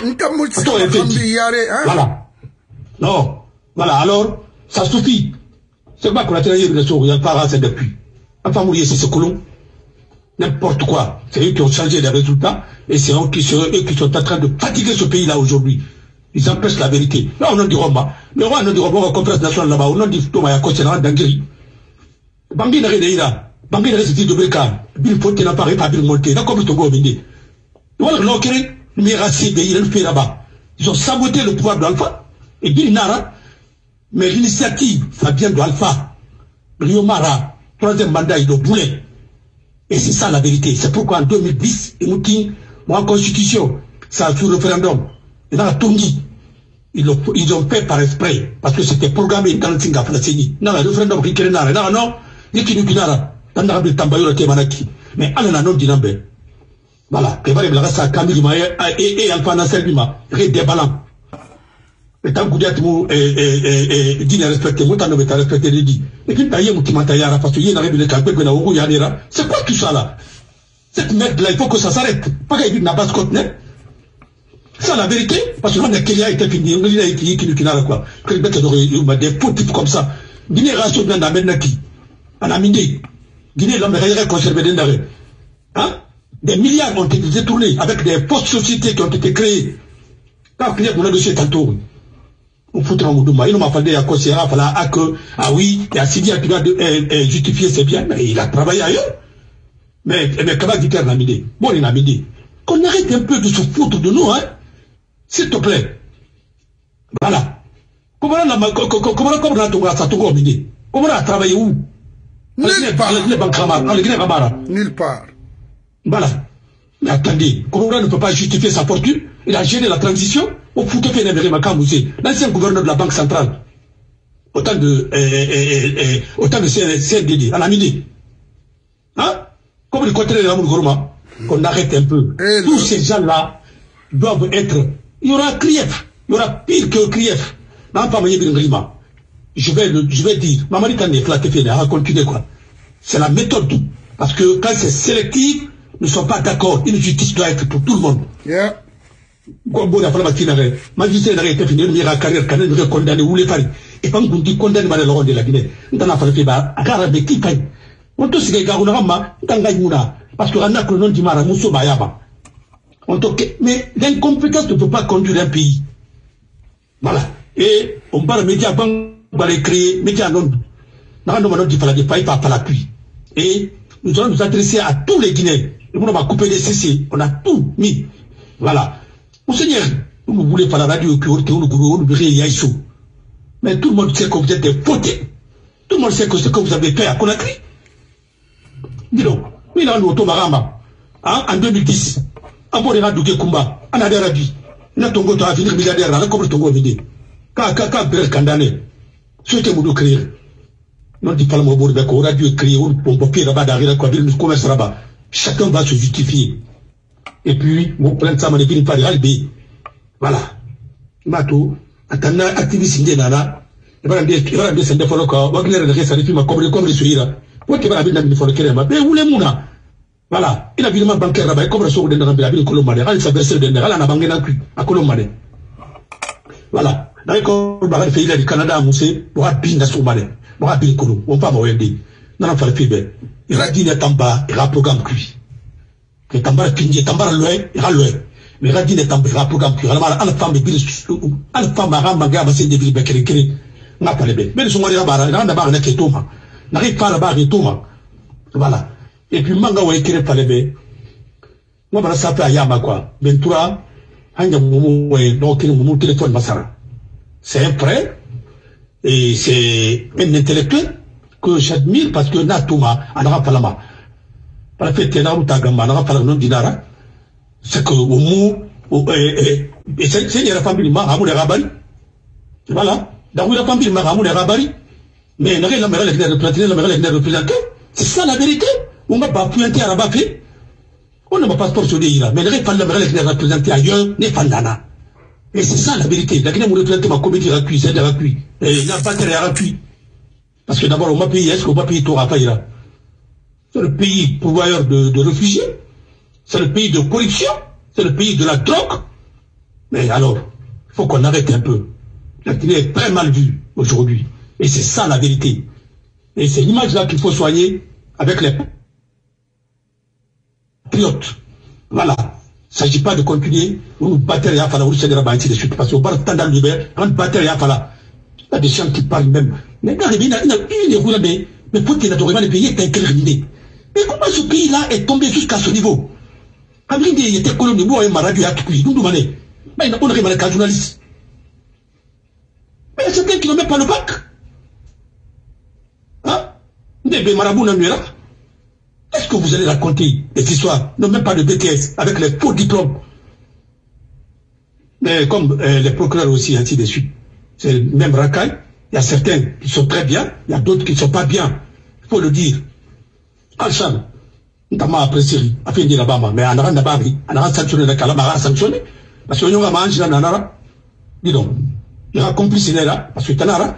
Voilà. Non. Voilà, alors, ça suffit. C'est pas qu'on a tiré les choses, il n'y a pas assez depuis. Enfin, mourir, c'est ce colon. N'importe quoi. C'est eux qui ont changé les résultats et c'est eux qui sont en train de fatiguer ce pays-là aujourd'hui. Ils empêchent la vérité. Là, on a dit Roma. Mais on a dit Roma, on a conférence nationale là-bas. On a dit Thomas Yakoche, on a dit Bangui n'a rien là. Bangui n'a rien dit de Breka. Bill Fonte n'a pas réparé le monté. D'accord, mais Togo a venu. Voilà, l'Okéré, mais Rassi, il a fait là-bas. Ils ont saboté le pouvoir d'Alpha. Et Bill Nara. Mais l'initiative, ça vient d'Alpha. Rio Mara, troisième mandat, il a boulé. Et c'est ça la vérité. C'est pourquoi en 2010, en constitution, ça a fait le référendum. Et dans la Tongi, ils ont fait par esprit. Parce que c'était programmé dans le Singa Francini. Non, le référendum, non, non, il y a qui nara. Dans le Tambayo, le Temanaki. Mais elle n'a non dinambe. Voilà. Et voilà, ça a Camille et Alpha Nassel Bima. Redéballant. Et tant que vous êtes dit respecté, vous avez respecté les dit. Et puis, taillez mon timatayara, parce qu'il y a une campagne de Nauru Yanera. C'est quoi tout ça là? Cette merde-là, il faut que ça s'arrête. Pas qu'il y ait une base contenue. C'est la vérité, parce que l'on a été fini, on a été qui n'a quoi. Que les bêtes d'auraient des faux types comme ça. Guinée ration de la Menaki. En Amindi. Guinée, l'homme est conservé d'un arrêt. Hein? Des milliards ont été détournés avec des fausses sociétés qui ont été créées. Quand il y a un dossier tantôt. On fout un moudouma. Il m'a fallu à Kosera, ah oui, et à Sidi qui va justifier c'est bien, mais il a travaillé ailleurs. Mais comment dire n'a mis bon, il n'a mis qu'on arrête un peu de se foutre de nous, hein. S'il te plaît. Voilà. Comment on a travaillé où? Nulle part. Nulle part. Voilà. Mais attendez, Kouroura ne peut pas justifier sa fortune. Il a géré la transition. Au foot fait n'avait pas l'ancien gouverneur de la Banque centrale. Autant de CNDD, à la midi. Hein? Comme le contraire de la Gourma, qu'on arrête un peu. Tous ces gens-là doivent être. Il y aura Krief. Il y aura pire que Krief. Je vais dire, Mamadi Kane, on va continuer quoi. C'est la méthode. Parce que quand c'est sélectif, nous ne sommes pas d'accord. Une justice doit être pour tout le monde. Yeah. Gombo n'a pas la matinée. Magistrat n'a été fini, il a carrière, quand il est condamné, ou les paris. Et quand on dit condamné, il va de la Guinée. On a fait à Garabe qui paye. On te dit Garounama, Tangaïmouna, parce qu'on a que le nom d'Imara, Mousso Bayaba. Mais l'incompétence ne peut pas conduire un pays. Voilà. Et on parle de médias, on va les créer, médias non. Nous allons dire par la pluie. Et nous allons nous adresser à tous les Guinéens. Et on va couper les CC, on a tout mis. Voilà. Monseigneur, vous voulez pas la radio que vous mais tout le monde sait que vous êtes des potés. Tout le monde sait que ce que vous avez fait à Conakry. Dis donc, oui, là, nous, Tomarama, en 2010, en bon état de Kumba, en a des radis. Il a tongo à finir milliardaire, là, comme le tongo vidé. Quand Pérez condamné, c'était vous créer. Non, dit pas le mot de qu'on a dû créer, on peut papier là-bas, derrière, quoi, nous commerce là-bas. Chacun va se justifier. Et puis, mon plan de ça, on est venu par les voilà. Mato, attendant, activiste indénana, il va dire, c'est des fois, Wagner, le reste, il m'a comme les suivre. Pourquoi il va dire, il faut le créer, mais où les mouna? Voilà. Il a vu le bancaire là-bas, comme le sort de la ville Colombade, il s'est versé de la banque à Colombade. Voilà. D'accord, il a fait du Canada à Moussé, pour appuyer la Soumane, pour appuyer le Colo, on va m'envoyer des. Non, il fallait faire. Il a dit, il y a Tamba, il y a un programme cuit. Que Tamba Pindi, Tamba loin, il y a loin. Mais il a dit, il y a un programme cuit. Alors, à la femme, à la femme, à la femme, à c'est des villes, n'a pas les bêtes. Mais le Soumane là-bas, il y a un barre qui est Thomas. N'arrive pas là-bas, il est Thomas. Voilà. Et puis, manga wa ekere palebe. Moi, voilà, ça fait à Yama, quoi. Bentura, hanga moumou, donc, moumou téléphone, Massara. C'est un prêt, et c'est un intellectuel que j'admire parce que Natuma, Anara Palama. Par la fait, Tena Utagama, Anara Palama, Dinara. C'est que, au mou, et c'est la famille, Mahamou de Rabari. Voilà. Dans la famille, Mahamou de Rabari. Mais il n'y a pas de représenté. C'est ça la vérité. On ne va pas pointer à la bafée. On n'a pas passeport sur les îles. Mais il n'y a pas de représenté ailleurs, n'est pas nana. Et c'est ça la vérité. La Guinée m'a représenté ma comédie à cuit, c'est de la cuit. Et il n'y a pas de à cuit. Parce que d'abord, on m'a payé, est-ce qu'on va payer tout à Faïra? C'est le pays pourvoyeur de réfugiés. C'est le pays de corruption. C'est le pays de la drogue. Mais alors, il faut qu'on arrête un peu. La Guinée est très mal vue aujourd'hui. Et c'est ça la vérité. Et c'est l'image-là qu'il faut soigner avec les patriotes. Voilà. Il ne s'agit pas de continuer. On nous battait à Fala, on nous ainsi de suite. Parce qu'on parle tant dans l'hiver, on battait à Fala. Il y a des gens qui parlent même. Mais pour qu'il n'ait les pays est incrédible. Mais comment ce pays-là est tombé jusqu'à ce niveau? Après, il était colonisé, moi, il m'a radio à tout. Nous demandons. Mais on a un journaliste. Mais il y a certains qui n'ont même pas le bac. Est-ce que vous allez raconter des histoires, non même pas de BTS, avec les faux diplômes? Mais comme les procureurs aussi, ainsi de suite. C'est le même racaille. Il y a certains qui sont très bien, il y a d'autres qui ne sont pas bien. Il faut le dire. Al-Sham, notamment après Syrie, a fait dire là-bas, mais on a sanctionné la Kalama, sanctionné. Parce que nous avons mangé la Nanara. Dis donc. Il y a complice là, parce que Tanara,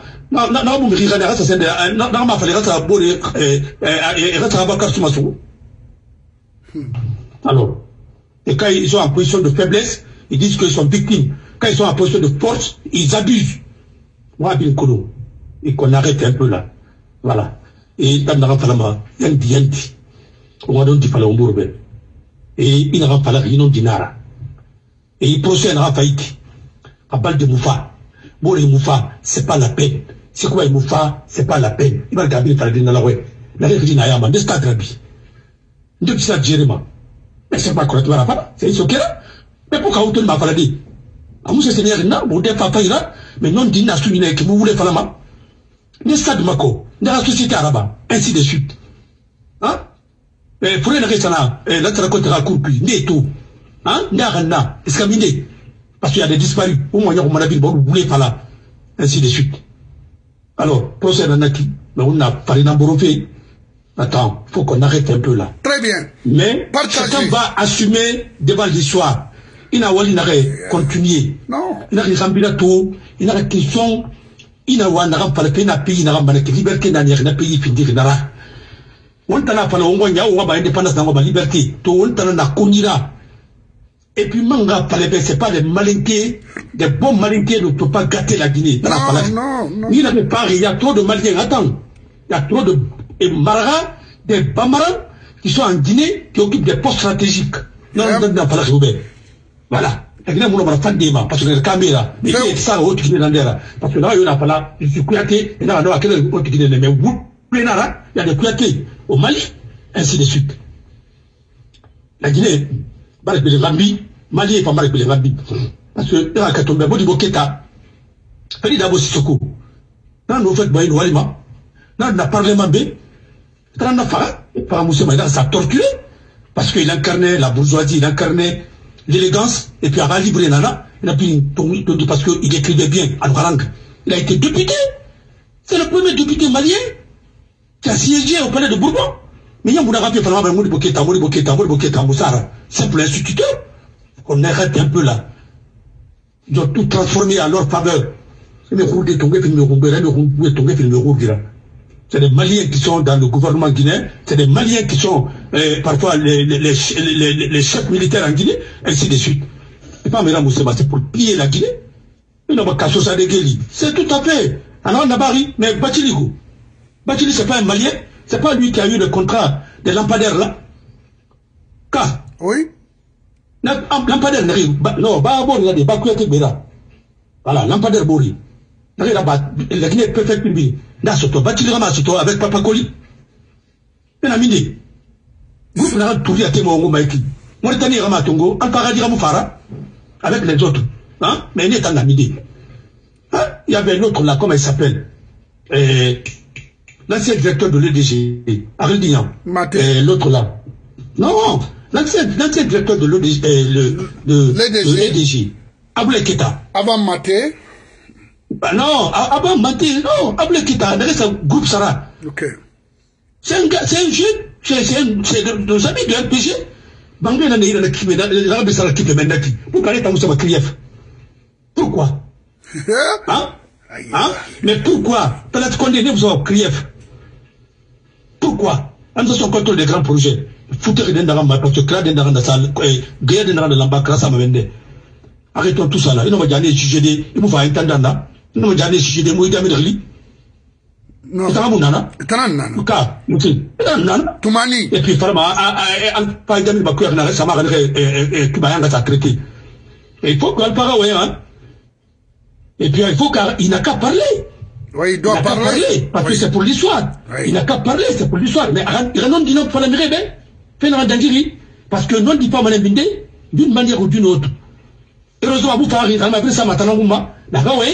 alors, et quand ils sont en position de faiblesse, ils disent qu'ils sont victimes. Quand ils sont en position de force, ils abusent. Moi, bien connu. Et qu'on arrête un peu là. Voilà. Et dans la Falama, il y a un dianti. On va donner du Falombourbe. Et il n'a pas la réunion d'Inara. Et il procède à Faïki. À balle de Moufa. Bon, les Moufa, c'est pas la peine. C'est quoi les Moufa? C'est pas la peine. Il va regarder dans la web. La réfléchie n'a pas. N'est-ce pas grave? Dieu qui s'est géré, mais c'est pas correct. C'est ce qu'il y a. Mais pourquoi vous tenez ma maladie? À vous, c'est Seigneur, non, vous n'êtes pas là. Mais non, dit n'a souligné que vous voulez faire la main. N'est-ce pas de Mako? Dans la société arabe, ainsi de suite. Hein? Mais pour les raisons là, là, tu racontes la cour, puis, n'est tout. Hein? N'a, escaminé. Parce qu'il y a des disparus. Au moins, on m'a dit, vous voulez pas là. Ainsi de suite. Alors, procès d'un acquis. Mais on a parlé d'un borofé. Attends, il faut qu'on arrête un peu là. Très bien. Mais chacun va assumer devant l'histoire. Il n'a pas continué. Non. Il n'a pas tout. Il n'a pas question. Il n'a pas de pays. Il n'a pas de liberté. Il n'a pas de pays. Il n'a pas de on n'a pas l'indépendance dans la liberté. On n'a pas de et puis, manga, c'est pas des malinqués, des bons malinqués ne peuvent pas gâter la Guinée. Non. Il n'avait pas, il y a trop de Maliens. Attends, il y a trop de Marara, des Bamarans qui sont en Guinée, qui occupent des postes stratégiques. Non, voilà. La Guinée, on va faire des mains, parce que les caméras, mais il y a ça, autre Guinée dans l'air. Parce que là, il y a pas là, je suis Kouyaté, et là, il y a quelle autre Guinée, mais vous, il y a des Kouyaté au Mali, ainsi de suite. La Guinée, Barak Rambi, Mali est pas Barak Rambi. Parce que, là, quand on a Modibo Keta, Feli Dabo Sissoko, là, nous faites Baïn Walima, là, on a Parlement B, là, on a Farah, et par Moussa Maïda, ça a torturé, parce qu'il incarnait la bourgeoisie, il incarnait l'élégance, et puis à Libre Nana, il a pu tout parce qu'il écrivait bien en langue. Il a été député. C'est le premier député malien qui a siégé au palais de Bourbon. Mais il y a un rappel par exemple, Moussa Moussara, simple instituteur. On arrête un peu là. Ils ont tout transformé à leur faveur. C'est des Maliens qui sont dans le gouvernement guinéen, c'est des Maliens qui sont parfois les chefs militaires en Guinée, ainsi de suite. Et pas Mera Moussema, c'est pour piller la Guinée. C'est tout à fait. Alors on a barri, mais Bachiligo. Bachili, c'est pas un Malien, c'est pas lui qui a eu le contrat des lampadaires là. Car. Oui. Lampadaire n'arrive. Non, Babor, il a des Bakouyaté Bera. Voilà, lampadaire Bori. La Guinée est perfecte. Là, surtout, Bachili Rama, surtout avec Papa Koli. Il a mis. Diouf n'a tout dit à Témo Maïki. Mauritanie Ramatongo, en paradis Ramoufara, avec les autres. Hein? Mais il est en amidé. Hein? Il y avait l'autre là, comment il s'appelle? L'ancien directeur de l'EDG, Ariel Dignan. L'autre là. Non, l'ancien directeur de l'EDG. Aboulé Keta. Avant Maté. Bah non, avant Maté, non, Aboulé Keta, c'est un groupe Sarah. Ok. C'est un gars, c'est un jeune, c'est nos amis de RPG. Bangé n'a pas l'équipe, l'Arabie Saoudite l'équipe maintenant. Pourquoi elle est en Krief? Pourquoi? Hein? Hein? Mais pourquoi? T'as la condamné vous en Krief. Pourquoi? On a son contrôle des grands projets. Foutre des narans, parce que là, des narans dans la salle, guerre des narans de l'ambac, grâce à ma vende. Arrêtons tout ça là. Ils n'ont pas jamais jugé des, ils m'ont fait entendre là. Ils n'ont pas jamais jugé des mouilles d'Amérique. Non. C'est un bon nana. C'est un nana. Ok. C'est un nana. Toumani. Et puis, vraiment, pas d'Amérique, bah, quoi, ça m'a rendu, Kubayanga s'à traiter. Et il faut qu'elle parle, ouais, hein. Et puis, il faut qu'il n'a qu'à parler. Oui, il doit parler. Parce que c'est pour l'histoire. Oui. Il n'a qu'à parler, c'est pour l'histoire. Mais il non dit non pour la mairie, fait la dandiri. Parce que non dit pas Manabinde, d'une manière ou d'une autre. Heureusement, vous parlez, on a pris ça maintenant, d'accord, oui.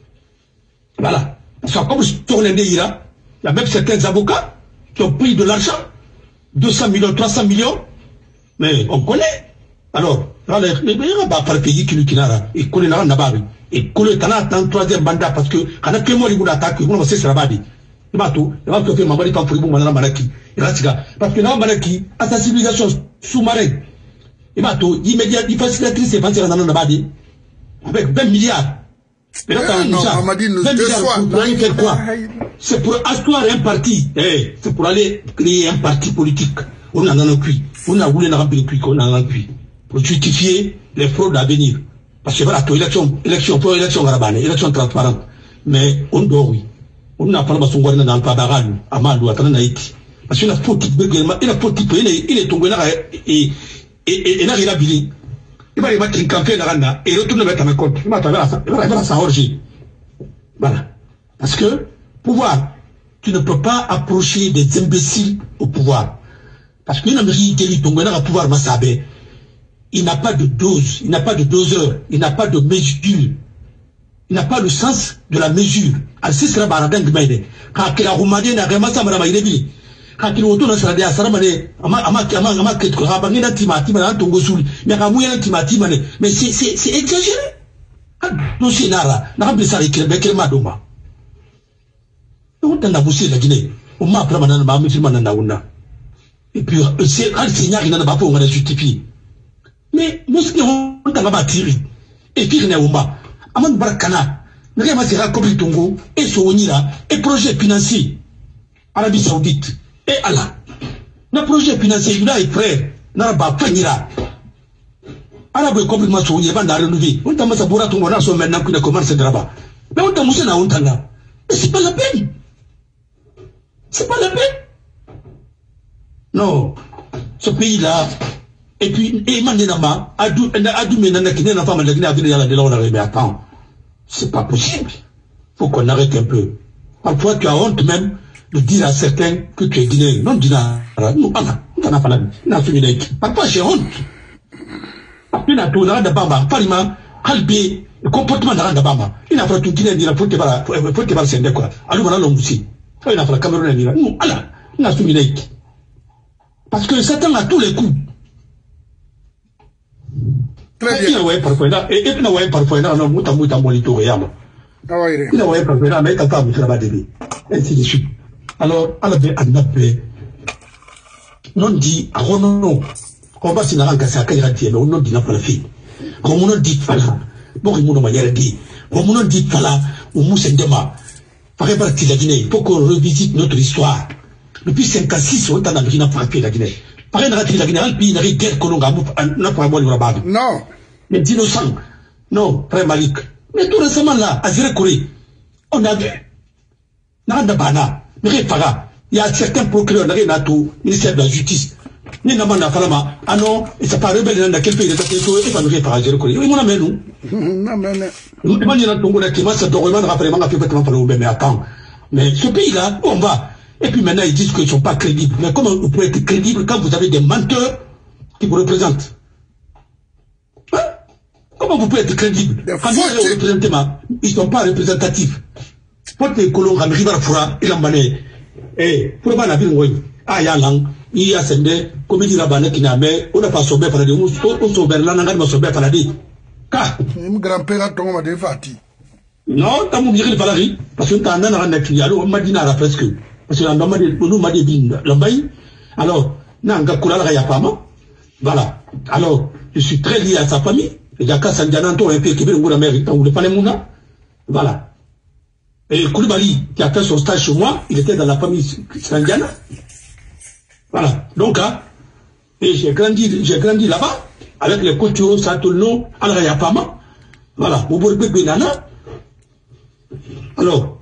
Voilà. Parce que comme je tourne les là, il y a même certains avocats qui ont pris de l'argent, 200 millions, 300 millions, mais on connaît. Alors, il y a par le pays qui n'a pas, il connaît la Nabari. Et qu'on est en troisième mandat parce que quand on a fait moi les attaques, on va se faire rabadi. Il va tout, il va faire ma mari quand pour moi dans Manaki. Il va parce que dans Manaki, à sa civilisation sous-marine, il va tout immédiat, il facilitatrice et penser dans Nabadi avec 20 milliards. Mais là, on m'a dit nous deux fois. Pour aller faire quoi? C'est pour asseoir un parti. C'est pour aller créer un parti politique. On a un cuit. On a voulu remplir le cuit qu'on a un cuit. Pour justifier les fraudes à venir. Parce que voilà, élection transparente. Mais on doit, oui. On n'a pas besoin de dans le Pabaral, à Malou, à Tanaïti. Parce que la faute, il est tombé là et là, il a bilé. Il va y mettre une campagne là et retourner mettre à ma compte. Il va s'enregistrer. Voilà. Parce que, pouvoir, tu ne peux pas approcher des imbéciles au pouvoir. Parce qu'une Amérique qui est tombée là à pouvoir m'assabé. Il n'a pas de dose, il n'a pas de doseur, il n'a pas de mesure. Il n'a pas le sens de la mesure. Quand il a remarqué, il a remarqué, quand il retourne à la Saramane, mais c'est exagéré. Non, c'est Nara, n'a pas ça, il Madoma. On a bossé la Guinée, on m'a appris à Manana. Et puis, c'est un signal qui n'a pas pour justifier. Mais nous on t'a battu et puis on a Amand Barakana ne rien à Kobi Tongo et Sounira et projet financier Arabie Saoudite et Allah. Le projet financier il est prêt n'a pas finira. Arabe complètement Sounira va renouveler. On t'a mis à Bora Tongo là son maintenant qui ne commence de là-bas. Mais on t'a moussé na on t'a là. Mais c'est pas la peine. C'est pas la peine. Non, ce pays-là. Et puis, Mandenama, Adou Menana qui n'est pas mal de la de la attends, c'est pas possible. Faut qu'on arrête un peu. Parfois, tu as honte même de dire à certains que tu es guinéen. Non, Dina, nous, on n'a pas la vie. Parfois, j'ai honte. Après, on a tout, on a d'abord, parlement, halbé, le comportement d'Arabama. Il n'a pas tout Guinée, il a faut te voir, c'est quoi. Alors, on a l'homme aussi. Il n'a pas la Cameroun, il a, nous, Allah, on a soumis. Parce que Satan a tous les coups. Très bien. Et parfois, non, mouta monito, yama. Il a ouais, parfois, mais t'as pas la bébé. Ainsi de suite. Alors, à la baie, à la paix, non dit, à non, on va s'y narrer à sa carrière, mais on non dit n'a pas la fille. Comme on dit, fala, bon, il m'a manière dit, comme on dit, fala, ou moussendema. Par exemple, la Guinée, il faut qu'on revisite notre histoire. Depuis 56, on t'a n'a rien à frapper la Guinée. Par exemple, la Guinée, il n'y a guerre que l'on n'a pas le rabat. Non. Les innocents. Non, très malik. Mais tout récemment là, à Zérekouré, on a vu. Nandabana, Mérefara, il y a certains procureurs, Nato, ministère de la Justice. Ni Namana Falama, ah non, et ça paraît rebelle dans quel pays de ta territoire, et pas Mérefara à Zérekouré. Oui, mon ami, nous. Non, mais. Nous, il y a un Tongo qui m'a dit, ça doit vraiment rappeler, m'a fait vêtement falloir, mais attends. Mais ce pays-là, où on va, Et puis maintenant, ils disent qu'ils ne sont pas crédibles. Mais comment vous pouvez être crédible quand vous avez des menteurs qui vous représentent? Hein? Comment vous pouvez être crédible? Quand vous les représentez, ils ne sont pas représentatifs. Pour que les colons, ils ont bané. Eh, pour pas la ville, oui. Ah, ya lang, il y a sendé, comme il dit la banne qui n'a mais, on n'a pas sauvé par la on sauve là, on n'a pas sauvé par la vie. Car, mon grand-père a tombé des fati. non, t'as mon dire le parce que t'as un an à crier, alors on m'a dit là presque. Parce que l'on m'a dit, alors, n'a pas la yapama. Voilà. Alors, je suis très lié à sa famille. Il y a qu'à Sandiananto, un peu qui veut le Amérique, on voulait pas les mouna. Voilà. Et Koulibaly, qui a fait son stage chez moi, il était dans la famille Sandiana. Voilà. Donc, hein, et j'ai grandi là-bas, avec les Kotio, Satolno, Al-Rayapama. Voilà. Moubourbe Benana. Alors,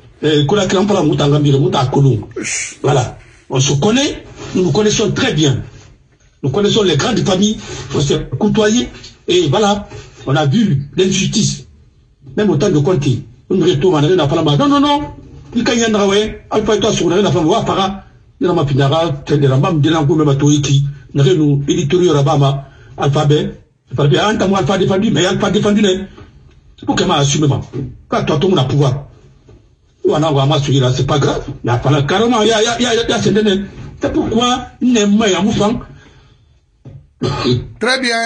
voilà. On se connaît, nous nous connaissons très bien. Nous connaissons les grandes familles, on s'est côtoyés, et voilà, on a vu l'injustice. Même au temps de Conti, on retourne, on n'a pas la main. Non, non, non. Il y a un travail, Alpha et toi, sur la femme, ou para, il y a un pinara, tel de la mam, de l'ango, même à Toiki, nous, éditorial Rabama, alphabet, alpha défendu, mais alpha défendu, pour que m'a assumé, quand toi, ton pouvoir. C'est pas grave. Il y a pas carrément, il y a c'est pourquoi il n'est pas à Moufang. Très bien.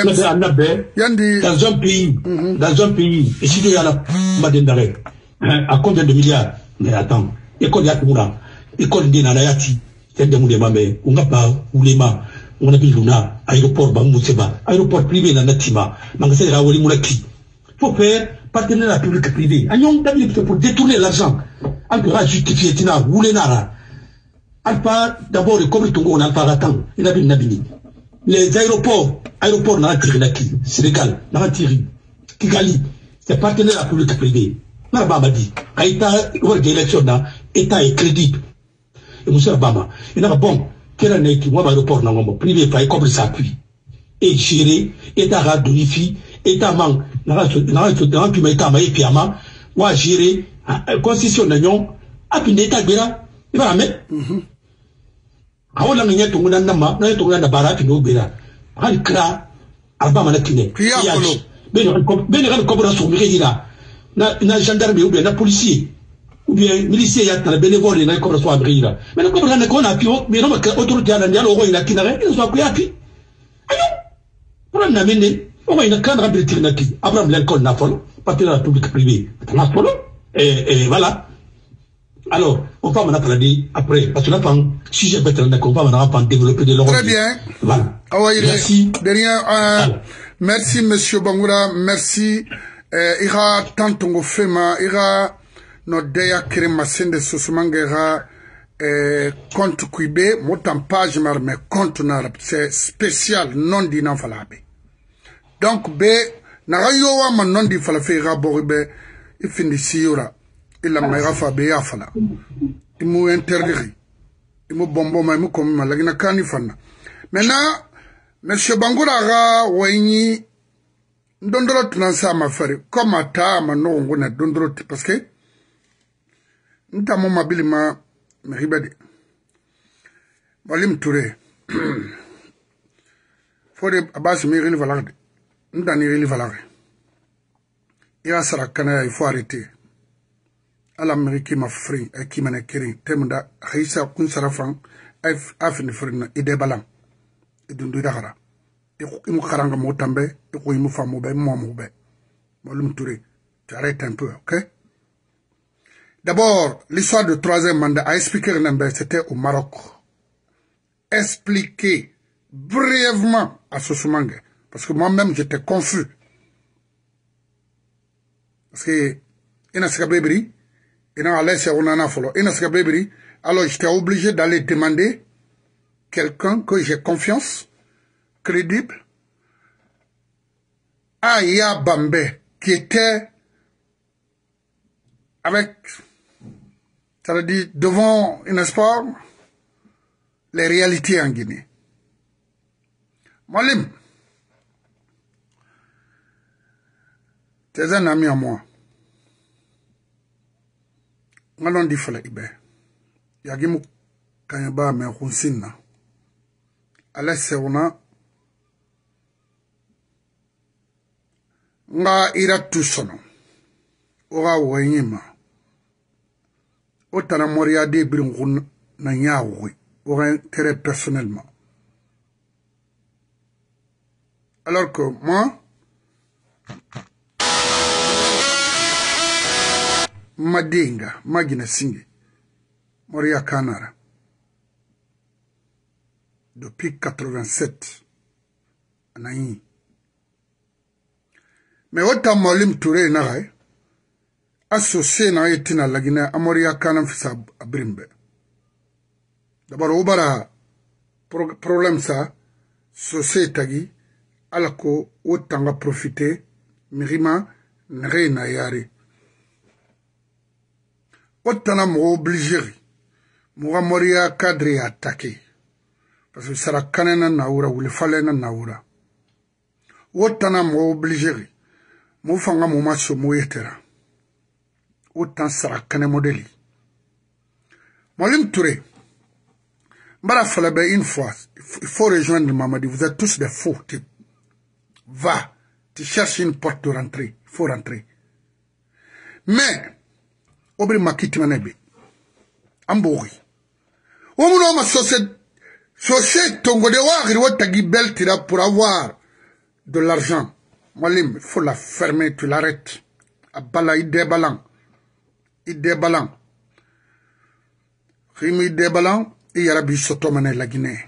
Dans un pays, et si il y a la madame d'arrêt, à combien de milliards? Mais attends, école Yakoura, école d'Inanayati, c'est de Moulema, mais on n'a pas Oulema, on a vu Luna, aéroport Bamousseba, aéroport privé Nanatima, magasin Raouli Moulaki. Faut faire partenariat public-privé. Agnons pour détourner l'argent. On peut justifier Tina, Woulenara. Alpha, d'abord, le Kobri Tongo, on a pas attendre. Il a vu Nabini. Les aéroports n'a tiré qui Sénégal, n'a tiré. Kigali, c'est partenariat public-privé. Narba m'a dit, Aïta, il y a élection, État est crédible. Et Moussa Bama, il a bon, quel année qui, moi, aéroport, n'a pas privé, pas, Kobri s'appuie. Et géré, État radonifi, État man, n'a pu mettre ma épiama, ou à gérer, constitution d'union, à puis l'État béra, il va la mettre. A on a mis ton nama, n'a ton na bara, puis nous béra. A le cra, à bas manakine. Ben, comme sur Mirina, n'a gendarme ou bien na policier, ou bien milicier, y a dans la bénévole, n'a comme sur Mirina. Mais nous, comme on a qu'on a pu, mais non, autorité à l'Indian, au il a kinare, ils sont appelés à qui. Pour en amener, on va y a qu'un rapide qui Abraham Lincoln n'a pas, partenaire public privé, n'a pas, et voilà. Alors, on va m'en parler après, parce que là, si j'ai peut-être on va m'en développer de l'ordre. Très bien. Voilà. Merci. De rien. Merci, monsieur Bangoura. Merci. Ira tantongo fema, ira no deya krema sende sosumangera compte kuibe, motan page mar me compte n'arabe. C'est spécial, non dinant falabe. Donc, be, narayowa man non di falafe ira boribe, ifindi siyura. Il a maïra fabe ya fala. Il m'a interdit. Il m'a bonbon, il m'a comme la gina kani fana. Maintenant, monsieur Bangoura ra waini dondrot nansa ma fere. Comme ata ma no ngona dondrot parce que nta mo mabili ma ribade. Walim Touré. Fode abas mi rili valade. Nta ni rili valade. Il a sarakana il faut arrêter. À l'Amérique m'a fri et qui m'a écrit temda Haïsa kun sarafan afin frina ide balan et dundu dahara et mu kharanga mo tambe et ko mu famu be mo mo be Molum Touré tu arrêtes un peu ok. D'abord l'histoire du troisième mandat a expliqué c'était au Maroc. Expliquer brièvement à Sosumangue parce que moi-même j'étais confus parce que ina sikabebri. Alors j'étais obligé d'aller demander quelqu'un que j'ai confiance, crédible, à Yabambe, qui était avec, ça veut dire, devant, n'est-ce pas, les réalités en Guinée. Molim, c'est un ami à moi. Ngalon di fala ibe. Yagimu Kanyaba me hunsina. Ala seuna nga ira tusono. Oga wanyima. Otana moria de bringun na nyawi. Oga intérêt personnellement. Alors que moi, Madinga, Magina Singi, Moria Kanara, depuis 87, Anaï. Mais autant Molim Touré Naray, associé na etina la Guinée, à Moria Kanam Fissa Abrimbe. D'abord, au bara, problème ça, société alako otanga profiter mirima nere na yari otana mo obligé mo moria cadre attaqué parce que sara kanena naura wuli falena naura otana mo obligé mo fanga mo macho mo yetera otan sara kane modeli Molim Touré Mbara Falabe une fois il faut rejoindre Mamadi, vous êtes tous des faux types. Va, tu cherches une porte de rentrée. Il faut rentrer. Mais, Obri Makiti Manebe, Ambouri. Omuno ma société Tongo de Wagri Watagi Beltira pour avoir de l'argent. Molim, il faut la fermer, tu l'arrêtes. Abala, il déballant. Il déballant. Rimi déballant, et Yarabi Sotomane la Guinée.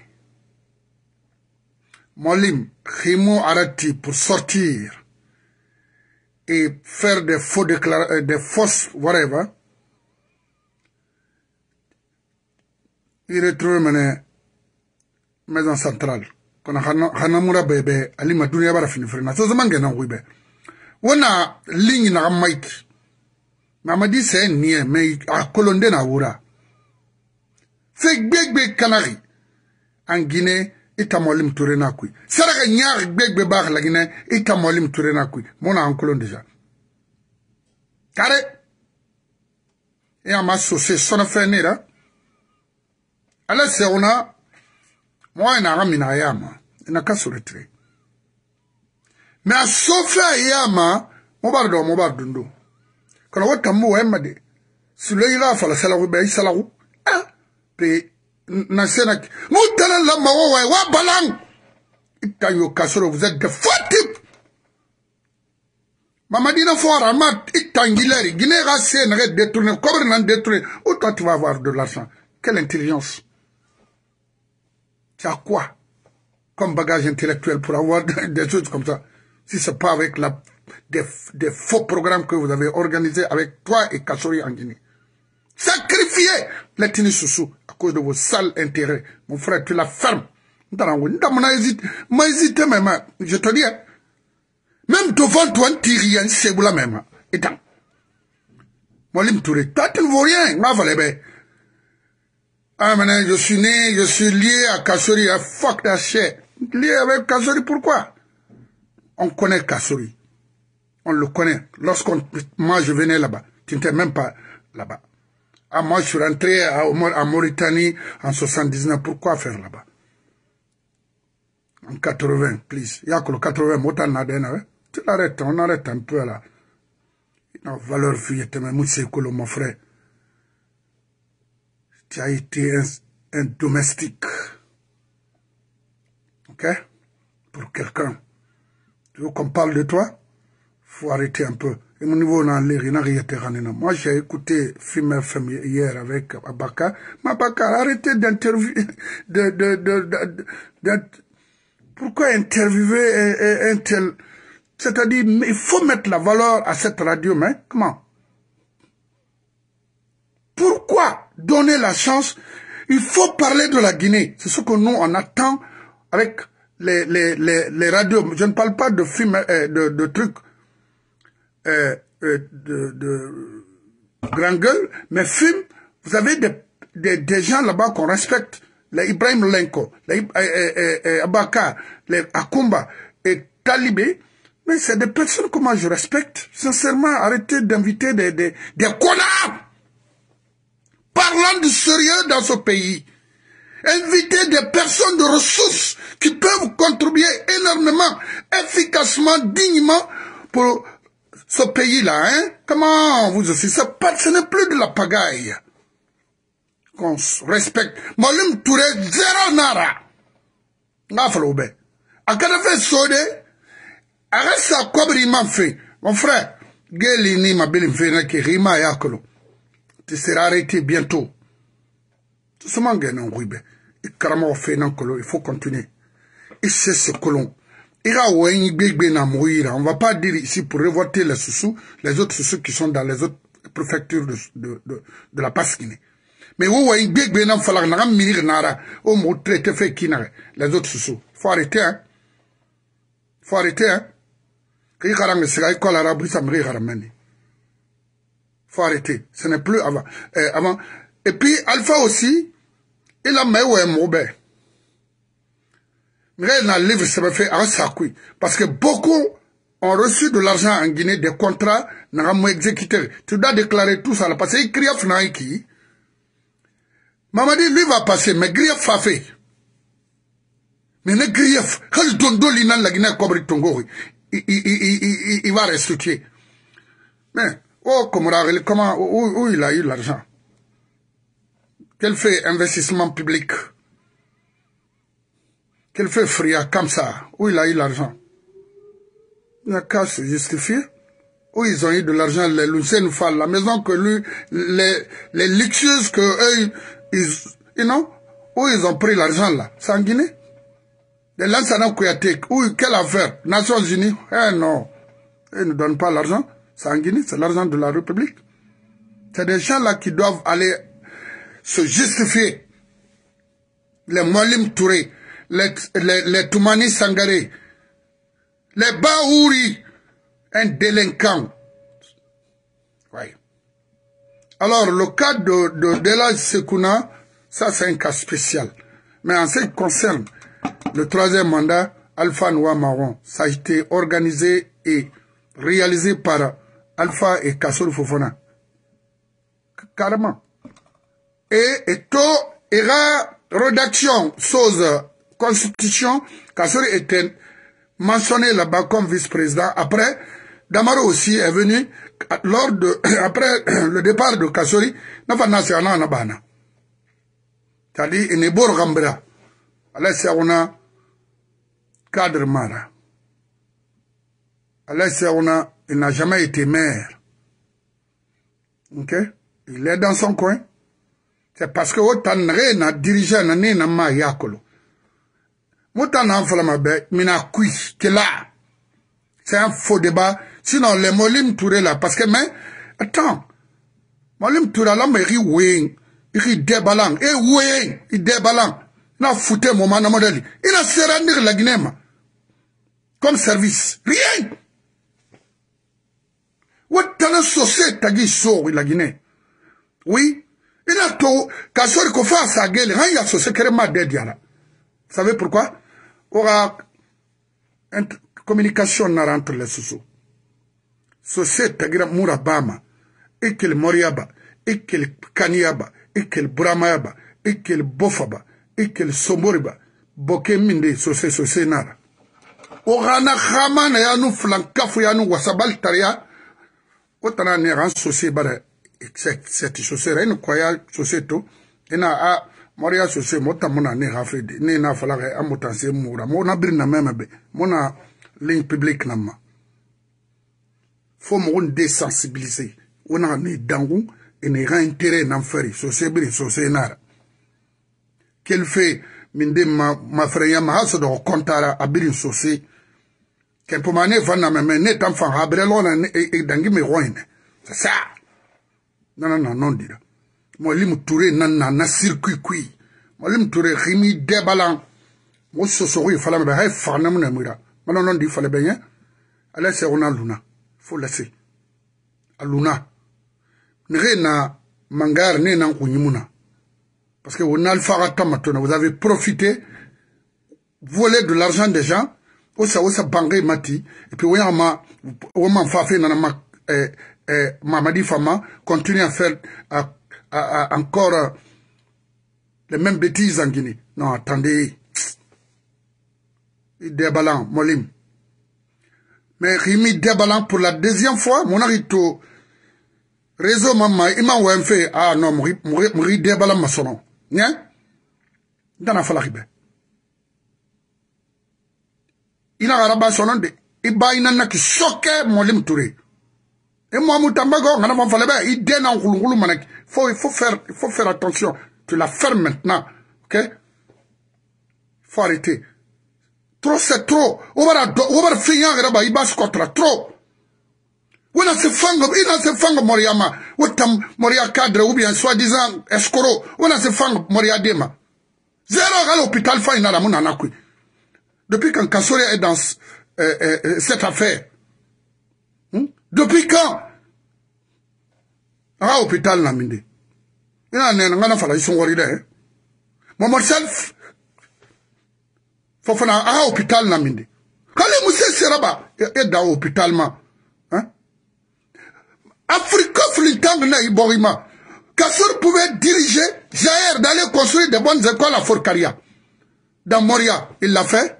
Molim, Khimo arrêté pour sortir et faire des faux des fausses, whatever. Il retrouve une maison centrale. Quand Hanamura bébé, Ali Madunia bara fini frena. So zaman gena wibe. Wana ligne na maïk. Mamadi c'est nie, mais à Colonde na wura. C'est big Canary. En Guinée, ita Molim Touré na kui. Saraka nyar big bar la Guinée, ita Molim Touré na kui. Mona en colonne déjà. Carré. Et en ma saucé, son fait nera. Alors c'est on a, moi en aramina yama, il n'a qu'à se retirer. Mais à Sofia yama, mobardundo. Quand on voit mot emade, si le ira fa la salaru be salaru, ah, pe na senak, moutala la mawa wa balang. Itayo kasoro, vous êtes des faux types. Mamadina Fora, mat, itangileri, Guinée racée, n'arrête de détourner, comme n'en détourner, où toi tu vas avoir de l'argent? Quelle intelligence? Tu as quoi comme bagage intellectuel pour avoir des choses comme ça? Si ce n'est pas avec des faux programmes que vous avez organisés avec toi et Kassori en Guinée. Sacrifiez l'ethnie Soussou à cause de vos sales intérêts. Mon frère, tu la fermes. Hésité même. Je te dis, même devant toi, tu rien, c'est vous la même. Et tant. Molim Touré, toi, tu ne vaux rien. Ma valébé. Ah, maintenant, je suis né, je suis lié à Kassori. Fuck that shit. Lié avec Kassori, pourquoi? On connaît Kassori. On le connaît. Moi, je venais là-bas. Tu n'étais même pas là-bas. Ah, moi, je suis rentré en Mauritanie en 79. Pourquoi faire là-bas? En 80, please. Il y a que le 80, Motan Nadena. Tu l'arrêtes, on arrête un peu là. Non, valeur fille, mon frère. Tu as été un domestique. Ok? Pour quelqu'un. Tu veux qu'on parle de toi? Faut arrêter un peu. Et mon niveau, moi, j'ai écouté Film FM hier avec Abaka. Mais Abaka, arrêtez d'interviewer. Pourquoi interviewer un tel? C'est-à-dire, il faut mettre la valeur à cette radio, mais comment? Pourquoi donner la chance? Il faut parler de la Guinée. C'est ce que nous, on attend avec les radios. Je ne parle pas de films, de trucs de grand gueule, mais films, vous avez des gens là-bas qu'on respecte. Les Ibrahim Lenko, les Abaka, les Akumba et Talibé. Mais c'est des personnes que moi je respecte. Sincèrement, arrêtez d'inviter des connards. Parlant de sérieux dans ce pays. Inviter des personnes de ressources qui peuvent contribuer énormément, efficacement, dignement pour ce pays-là. Hein? Comment vous aussi? Ce n'est plus de la pagaille. Qu'on se respecte. Molim Touré, zéro nara. Ngafaloube. Akadafe Sode, arrête ça, Kobri m'a fait. Mon frère, Gelini m'a bien fait, qui rima yakolo. Tu seras arrêté bientôt. Tout ce monde est en rube. Il faut continuer. Et c'est ce colon. On ne va pas dire ici pour révolter les sous, les autres sous qui sont dans les autres préfectures de la Basse-Guinée. Mais les autres sous. Faut arrêter, hein. Faut arrêter, hein. Faut arrêter. Ce n'est plus avant. Et puis, Alpha aussi, il a mis mauvais. Mais dans le livre, ça me fait un sacoui. Parce que beaucoup ont reçu de l'argent en Guinée, des contrats, n'ont pas exécuté. Tu dois déclarer tout ça là. Parce qu'il crie à Fnaïki. Mamadi, lui va passer, mais grief a fait. Mais le grief, il va restituer. Mais, oh, comment, où il a eu l'argent? Quel fait investissement public? Quel fait fria comme ça? Où il a eu l'argent? Il n'a qu'à se justifier. Où ils ont eu de l'argent, les Lucien Fall, la maison que lui, les luxueuses que eux, où ils ont pris l'argent là? C'est en Guinée? Les Lansana Kouyatek, quelle affaire? Nations Unies? Eh non. Ils ne donnent pas l'argent. C'est en Guinée, c'est l'argent de la République. C'est des gens là qui doivent aller se justifier. Les Molim Touré, les Toumani Sangaré, les Baouri, un délinquant. Oui. Alors, le cas de Delage Sekouna, ça c'est un cas spécial. Mais en ce qui concerne le troisième mandat, Alpha Noua Marron, ça a été organisé et réalisé par Alpha et Kassoul Fofana. Carrément. Et tout ira rédaction, chose, constitution, Kassoul était mentionné là-bas comme vice-président. Après, Damaro aussi est venu après le départ de Kassoul, c'est-à-dire, il n'est pas Gambra. Alors, c'est un cadre mara. Alors, il n'a jamais été maire. Ok? Il est dans son coin. C'est parce que autant n'a dirigé n'a ma yakolo. Moutan n'a pas la mina kui, qui là. C'est un faux débat. Sinon, les Molim Touré là, parce que, mais, attends. Molim Touré là, mais il déballant. Et oui, il déballant. Il a foutu mon modèle. Il a serré la Guinée. Comme service. Rien. What t'as saucé tagi so la Guinée. Oui. Il a tout. Kassori ko fa sa gueule. Il a saucé carrément dédiala. Vous savez pourquoi? Il y aura une communication entre les sous. Saucé tagira Mourabama. Et qu'il Moriaba. Et qu'il Kaniaba. Et qu'il Bramayaba. Et qu'il Bofaba. Et qu'il Somoriba. Boke minde saucé nara. Orana Khamana yanu flankafu yanu wasabal taria. Otana ne ran saucé bare. Cette saucé reine koya saucé to. Ina a Moria saucé motamona ne rafrede. Ne na falare amotanse moura. Mona birna memebe. Mona ligne publique nama. Faut mon désensibiliser. On a ne dangu et ne rend intérêt n'en faire. Saucé biri saucé nara. Qu'elle fait minde ma frère ma haso do kontara abiri saucé. Qu'elle peut maner vana me net enfant abrelon et dangi me roine. C'est ça. Non, dira. Moi, li Touré, na circuit kui. Moi, li Touré, rimi débalan. Moi, ce soir, il fallait me faire farna mon amira. Moi, non, il fallait bien. Allez, c'est on a Luna. Faut laisser. A Luna. N'ré na mangar, né na kunyimuna. Parce que on a le faratamatouna. Vous avez profité, volé de l'argent des gens. Osa bangé mati. Et puis, on m'a fait nanama, Mamadi Fama continue à faire encore les mêmes bêtises en Guinée. Non, attendez. Il déballant, Molim. Mais Rimi déballant pour la deuxième fois, mon arito, réseau maman, il m'a oué fait, ah non, mourir déballant ma sonon. Hein? Dans la falaribe. Il a rabat sonon de, il bat une qui choquait Molim Touré. Et moi, Moutambago, on a fallu, il déna en roulou manek. Il faut faire attention. Tu la fermes maintenant. Ok? Il faut arrêter. Trop, c'est trop. On va finir, il va se contre trop. On a ce fang, Moriama. On a Moria cadre ou bien soi-disant escroc. On a ce fang, Moria Dema. Zéro à l'hôpital, faïna la mounanakui. Depuis quand Kassori est dans cette affaire. Depuis quand? À l'hôpital, n'a minde. Il y a un enfant, ils sont worriés. Moi, self, faut faire à l'hôpital, n'a minde. Quand les moussés seraba, et dans l'hôpital, Africa Flintan n'a iborima. Kassor pouvait diriger Jair d'aller construire des bonnes écoles à Forcaria. Dans Moria, il l'a fait.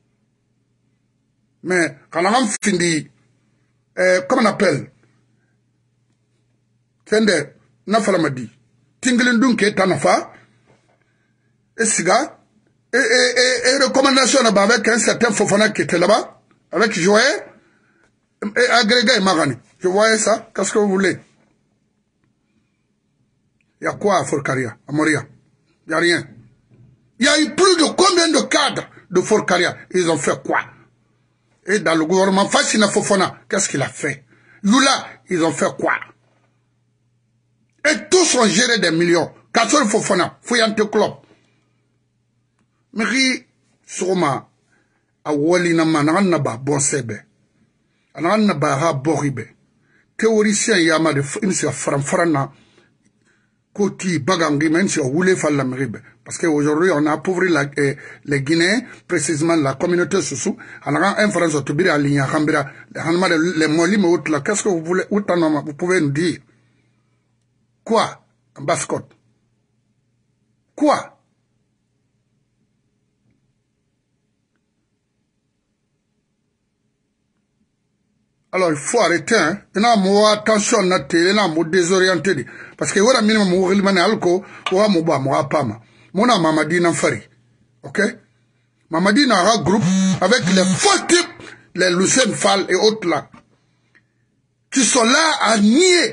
Mais quand on a fini, comment on appelle? Tende, Nafalamadi. Tinglindun qui est en affaire. Et Siga. Et recommandation là-bas avec un certain Fofana qui était là-bas. Avec Joël. Et Agrégé et Marani. Je voyais ça. Qu'est-ce que vous voulez? Il y a quoi à Forcaria, à Moria? Il n'y a rien. Il y a eu plus de combien de cadres de Forcaria? Ils ont fait quoi? Et dans le gouvernement, Fassina Fofana, qu'est-ce qu'il a fait? Yula, ils ont fait quoi? Et tous ont géré des millions. Kassor Fofana, Fouillante Club. Mais Soma, a Walina Mananaba, bon sebe. Ananaba ha boribe. Théoricien Yama de Finsia Franfrana. Koti Bagangi, même si on voulait faire la méribe. Parce qu'aujourd'hui, on a appauvri les Guinéens, précisément la communauté Soussou. On a un France autobiri à l'Igna Rambira. Les Molim ou là. Qu'est-ce que vous voulez, vous pouvez nous dire? Quoi? En basse-côte? Quoi? Alors, il faut arrêter, hein. Il y a une attention, il y a une désorienté. Parce que, il y a un minimum, il y a un alcool, il y a un pama. Mon nom, Mamadi Nanfari. Ok? Mamadi n'a un groupe avec les faux types, les Lucien Fall et autres là, qui sont là à nier.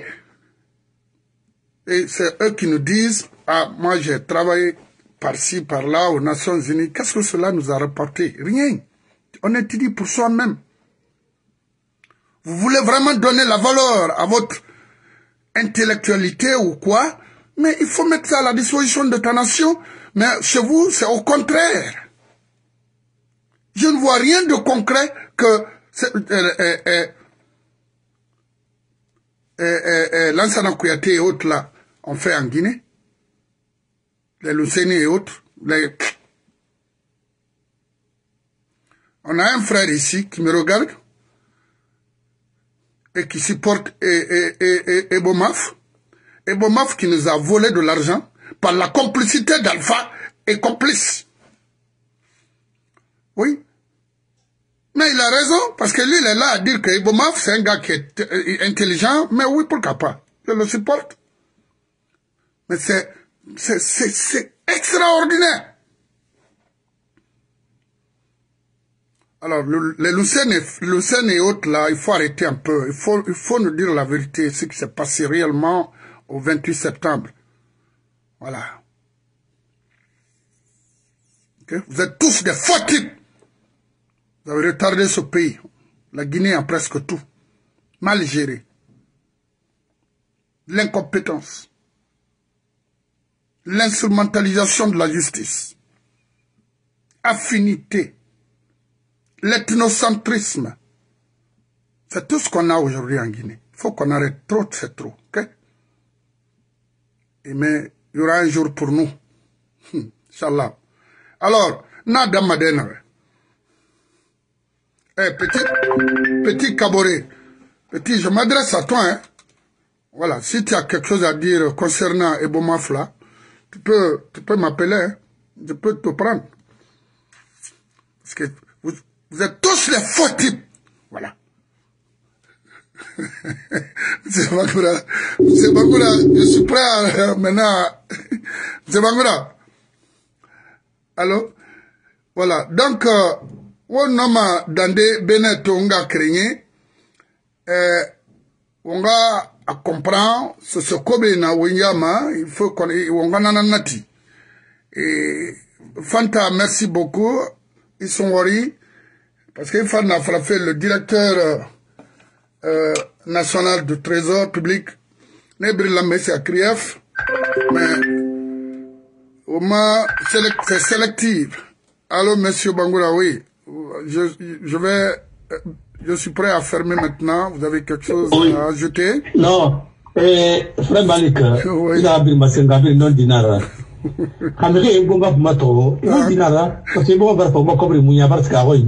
Et c'est eux qui nous disent, ah, moi j'ai travaillé par-ci, par-là, aux Nations Unies. Qu'est-ce que cela nous a rapporté? Rien. On étudie pour soi-même. Vous voulez vraiment donner la valeur à votre intellectualité ou quoi? Mais il faut mettre ça à la disposition de ta nation. Mais chez vous, c'est au contraire. Je ne vois rien de concret que Lansana Kouyaté et autres là ont fait en Guinée. Les Luceni et autres. On a un frère ici qui me regarde et qui supporte Ebomaf. Ebomaf qui nous a volé de l'argent par la complicité d'Alpha et complice. Oui. Mais il a raison, parce que lui, il est là à dire que Ebomaf, c'est un gars qui est intelligent, mais oui, pourquoi pas? Je le supporte. Mais c'est extraordinaire. Alors, les Lucènes et autres, là, il faut arrêter un peu. Il faut nous dire la vérité, ce qui s'est passé réellement au 28 septembre. Voilà. Okay? Vous êtes tous des faux types. Vous avez retardé ce pays. La Guinée en presque tout. Mal géré. L'incompétence. L'instrumentalisation de la justice. Affinité. L'ethnocentrisme. C'est tout ce qu'on a aujourd'hui en Guinée. Il faut qu'on arrête trop, c'est trop. Okay? Mais il y aura un jour pour nous. Inch'Allah. Alors, Nada Madena. Petit Caboret. Petit, je m'adresse à toi. Hein. Voilà, si tu as quelque chose à dire concernant Ebomaf là, tu peux m'appeler, hein. Je peux te prendre. Parce que vous êtes tous les faux types. Voilà. C'est Bangoura, je suis prêt à, maintenant. C'est Bangoura. Allô? Voilà. Donc, on a Dande Benet Onga Krényé, on va comprendre ce Kobe na Winyama, il faut qu'on on va nanati. Et Fanta, merci beaucoup. Ils sont worriés parce qu'il faut frapper le directeur national du Trésor public, Nebril Lamessi à Krief, mais au moins c'est sélectif. Allô, monsieur Bangoura, oui. Je suis prêt à fermer maintenant. Vous avez quelque chose à ajouter? Non. Frère Malik, il a abri ma sengabi non dinara. Kamere ngonga mato, non dinara. Parce que bon va pas moi comme mounya parce qu'aroy.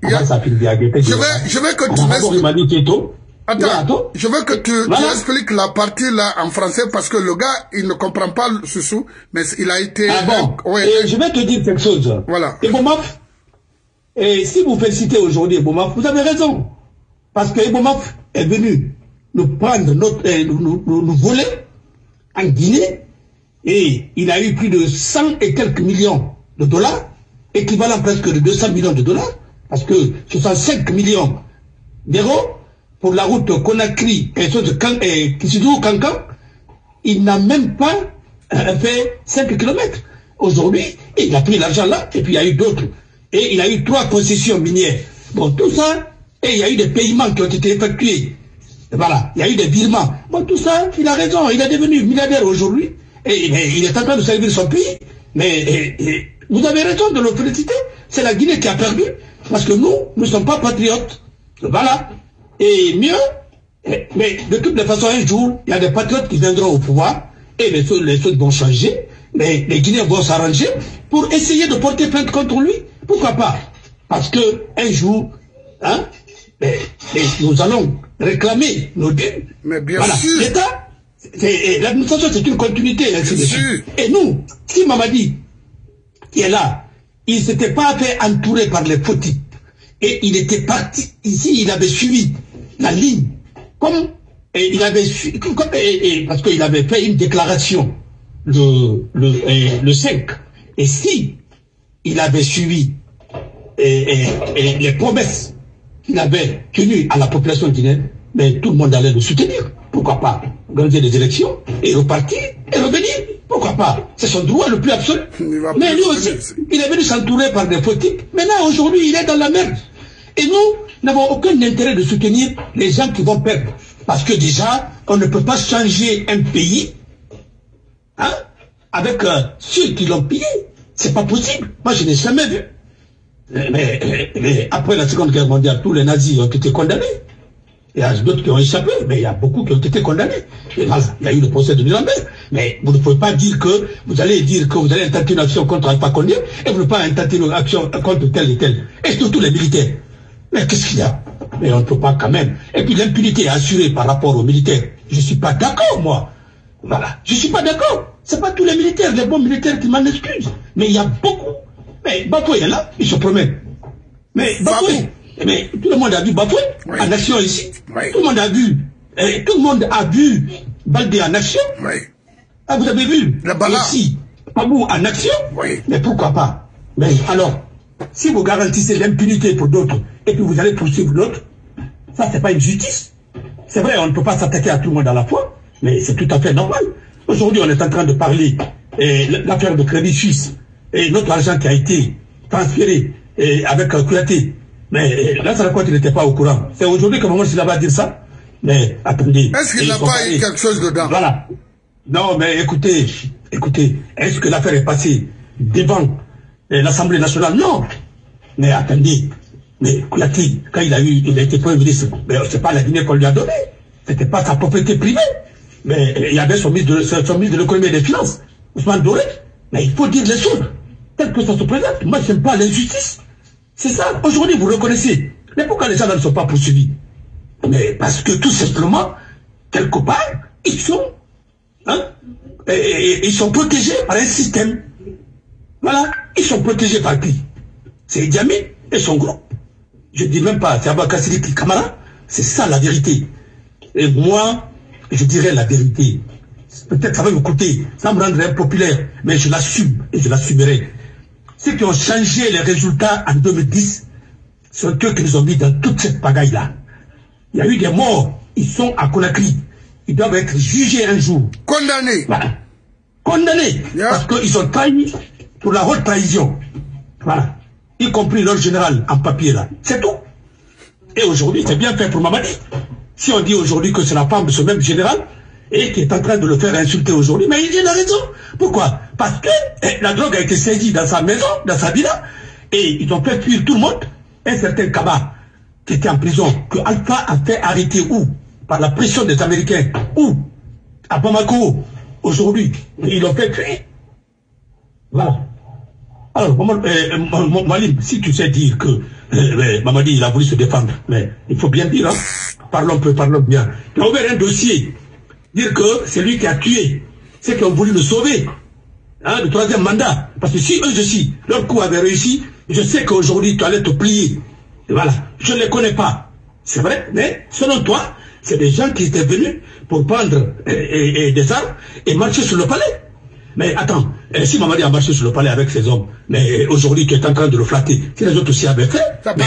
Je vais que tu m'expliques. Attends, je veux que tu expliques la partie là en français parce que le gars, il ne comprend pas le sous, mais il a été... Ah bon, ouais, et je vais te dire quelque chose. Voilà. Et Bomaf, et si vous félicitez aujourd'hui Bomaf, vous avez raison. Parce que Bomaf est venu nous prendre nous voler en Guinée et il a eu plus de 100 et quelques millions de dollars, équivalent presque de 200 millions de dollars, parce que 65 millions d'euros pour la route Conakry, Kisidou-Kankan, il n'a même pas fait 5 km. Aujourd'hui, il a pris l'argent là, et puis il y a eu d'autres. Et il a eu 3 concessions minières. Bon, tout ça, et il y a eu des paiements qui ont été effectués. Et voilà, il y a eu des virements. Bon, tout ça, il a raison, il est devenu milliardaire aujourd'hui, et il est en train de servir son pays. Mais vous avez raison de le féliciter. C'est la Guinée qui a perdu, parce que nous ne sommes pas patriotes. Voilà. Et mieux, mais de toutes les façons, un jour, il y a des patriotes qui viendront au pouvoir et les choses vont changer, mais les Guinéens vont s'arranger pour essayer de porter plainte contre lui. Pourquoi pas? Parce que un jour, hein, nous allons réclamer nos dîmes. Mais bien voilà. sûr. L'État, l'administration, c'est une continuité. Ainsi de suite. Et nous, si Mamadi, qui est là, il ne s'était pas fait entourer par les faux types. Et il était parti ici, il avait suivi la ligne, comme il avait parce qu'il avait fait une déclaration le 5. Et si il avait suivi les promesses qu'il avait tenues à la population guinéenne, mais tout le monde allait le soutenir. Pourquoi pas organiser des élections et repartir et revenir? Pourquoi pas? C'est son droit le plus absolu. Mais lui aussi, il est venu s'entourer par des faux types. Maintenant, aujourd'hui, il est dans la merde. Et nous n'avons aucun intérêt de soutenir les gens qui vont perdre. Parce que déjà, on ne peut pas changer un pays hein, avec ceux qui l'ont pillé. C'est pas possible. Moi, je n'ai jamais vu. Mais après la Seconde Guerre mondiale, tous les nazis ont été condamnés. Il y a d'autres qui ont échappé, mais il y a beaucoup qui ont été condamnés. Et voilà, il y a eu le procès de Nuremberg. Mais vous ne pouvez pas dire que vous allez intenter une action contre Alpha Condé et vous ne pouvez pas intenter une action contre tel et tel. Et surtout les militaires. Mais qu'est-ce qu'il y a? Mais on ne peut pas quand même. Et puis l'impunité est assurée par rapport aux militaires. Je ne suis pas d'accord, moi. Voilà. Je ne suis pas d'accord. Ce n'est pas tous les militaires, les bons militaires qui m'en excusent. Mais il y a beaucoup. Mais Bafoué est là, il se promène. Mais Bafoué. Mais tout le monde a vu Bafoué oui. En action ici. Oui. Tout le monde a vu. Tout le monde a vu Baldé en action. Oui. Ah, vous avez vu ici Pabou en action. Oui. Mais pourquoi pas? Mais alors, si vous garantissez l'impunité pour d'autres et puis vous allez poursuivre l'autre, ça c'est pas une justice. C'est vrai, on ne peut pas s'attaquer à tout le monde à la fois, mais c'est tout à fait normal. Aujourd'hui, on est en train de parler l'affaire de Crédit Suisse et notre argent qui a été transféré avec Kouyaté. Mais là, ça raconte qu'il n'était pas au courant. C'est aujourd'hui que Maman Silla va dire ça. Mais attendez. Est-ce qu'il n'a pas eu quelque chose dedans? Voilà. Non, mais écoutez, est-ce que l'affaire est passée devant l'Assemblée nationale? Non. Mais attendez. Mais Kouyaté, quand il a été Premier ministre, c'est pas la Guinée qu'on lui a donné. C'était pas sa propriété privée. Mais il y avait son ministre de l'économie et des finances, Ousmane Doré. Mais il faut dire les choses, tel que ça se présente. Moi, je n'aime pas l'injustice. C'est ça. Aujourd'hui, vous reconnaissez. Mais pourquoi les gens ne sont pas poursuivis? Mais parce que tout simplement, quelque part, ils sont ils sont protégés par un système. Voilà, ils sont protégés par qui? C'est Idi Amin et son groupe. Je ne dis même pas, c'est Abba Sidiki Camara. C'est ça la vérité. Et moi, je dirais la vérité. Peut-être ça va me coûter, ça me rendrait impopulaire, mais je l'assume et je l'assumerai. Ceux qui ont changé les résultats en 2010 sont eux qui nous ont mis dans toute cette pagaille-là. Il y a eu des morts, ils sont à Conakry. Ils doivent être jugés un jour. Condamnés. Voilà. Condamnés. Yeah. Parce qu'ils ont trahi pour la haute trahison. Voilà. Y compris leur général en papier là. C'est tout. Et aujourd'hui, c'est bien fait pour Mamadi. Si on dit aujourd'hui que c'est la femme de ce même général, et qui est en train de le faire insulter aujourd'hui, mais il a raison. Pourquoi? Parce que la drogue a été saisie dans sa maison, dans sa villa, et ils ont fait fuir tout le monde. Un certain Kaba, qui était en prison, que Alpha a fait arrêter où? Par la pression des Américains. Où? À Bamako. Aujourd'hui. Ils l'ont fait fuir. Voilà. Alors, Malim, si tu sais dire que Mamadi, il a voulu se défendre, mais il faut bien dire, hein, parlons peu, parlons bien. Tu as ouvert un dossier, dire que c'est lui qui a tué ceux qui ont voulu le sauver, hein, le troisième mandat. Parce que si eux aussi, leur coup avait réussi, je sais qu'aujourd'hui tu allais te plier. Et voilà, je ne les connais pas. C'est vrai, mais selon toi, c'est des gens qui étaient venus pour prendre des armes et marcher sur le palais. Mais attends, si Mamadi a marché sur le palais avec ses hommes, mais aujourd'hui tu es en train de le flatter, si les autres aussi avaient fait... Parce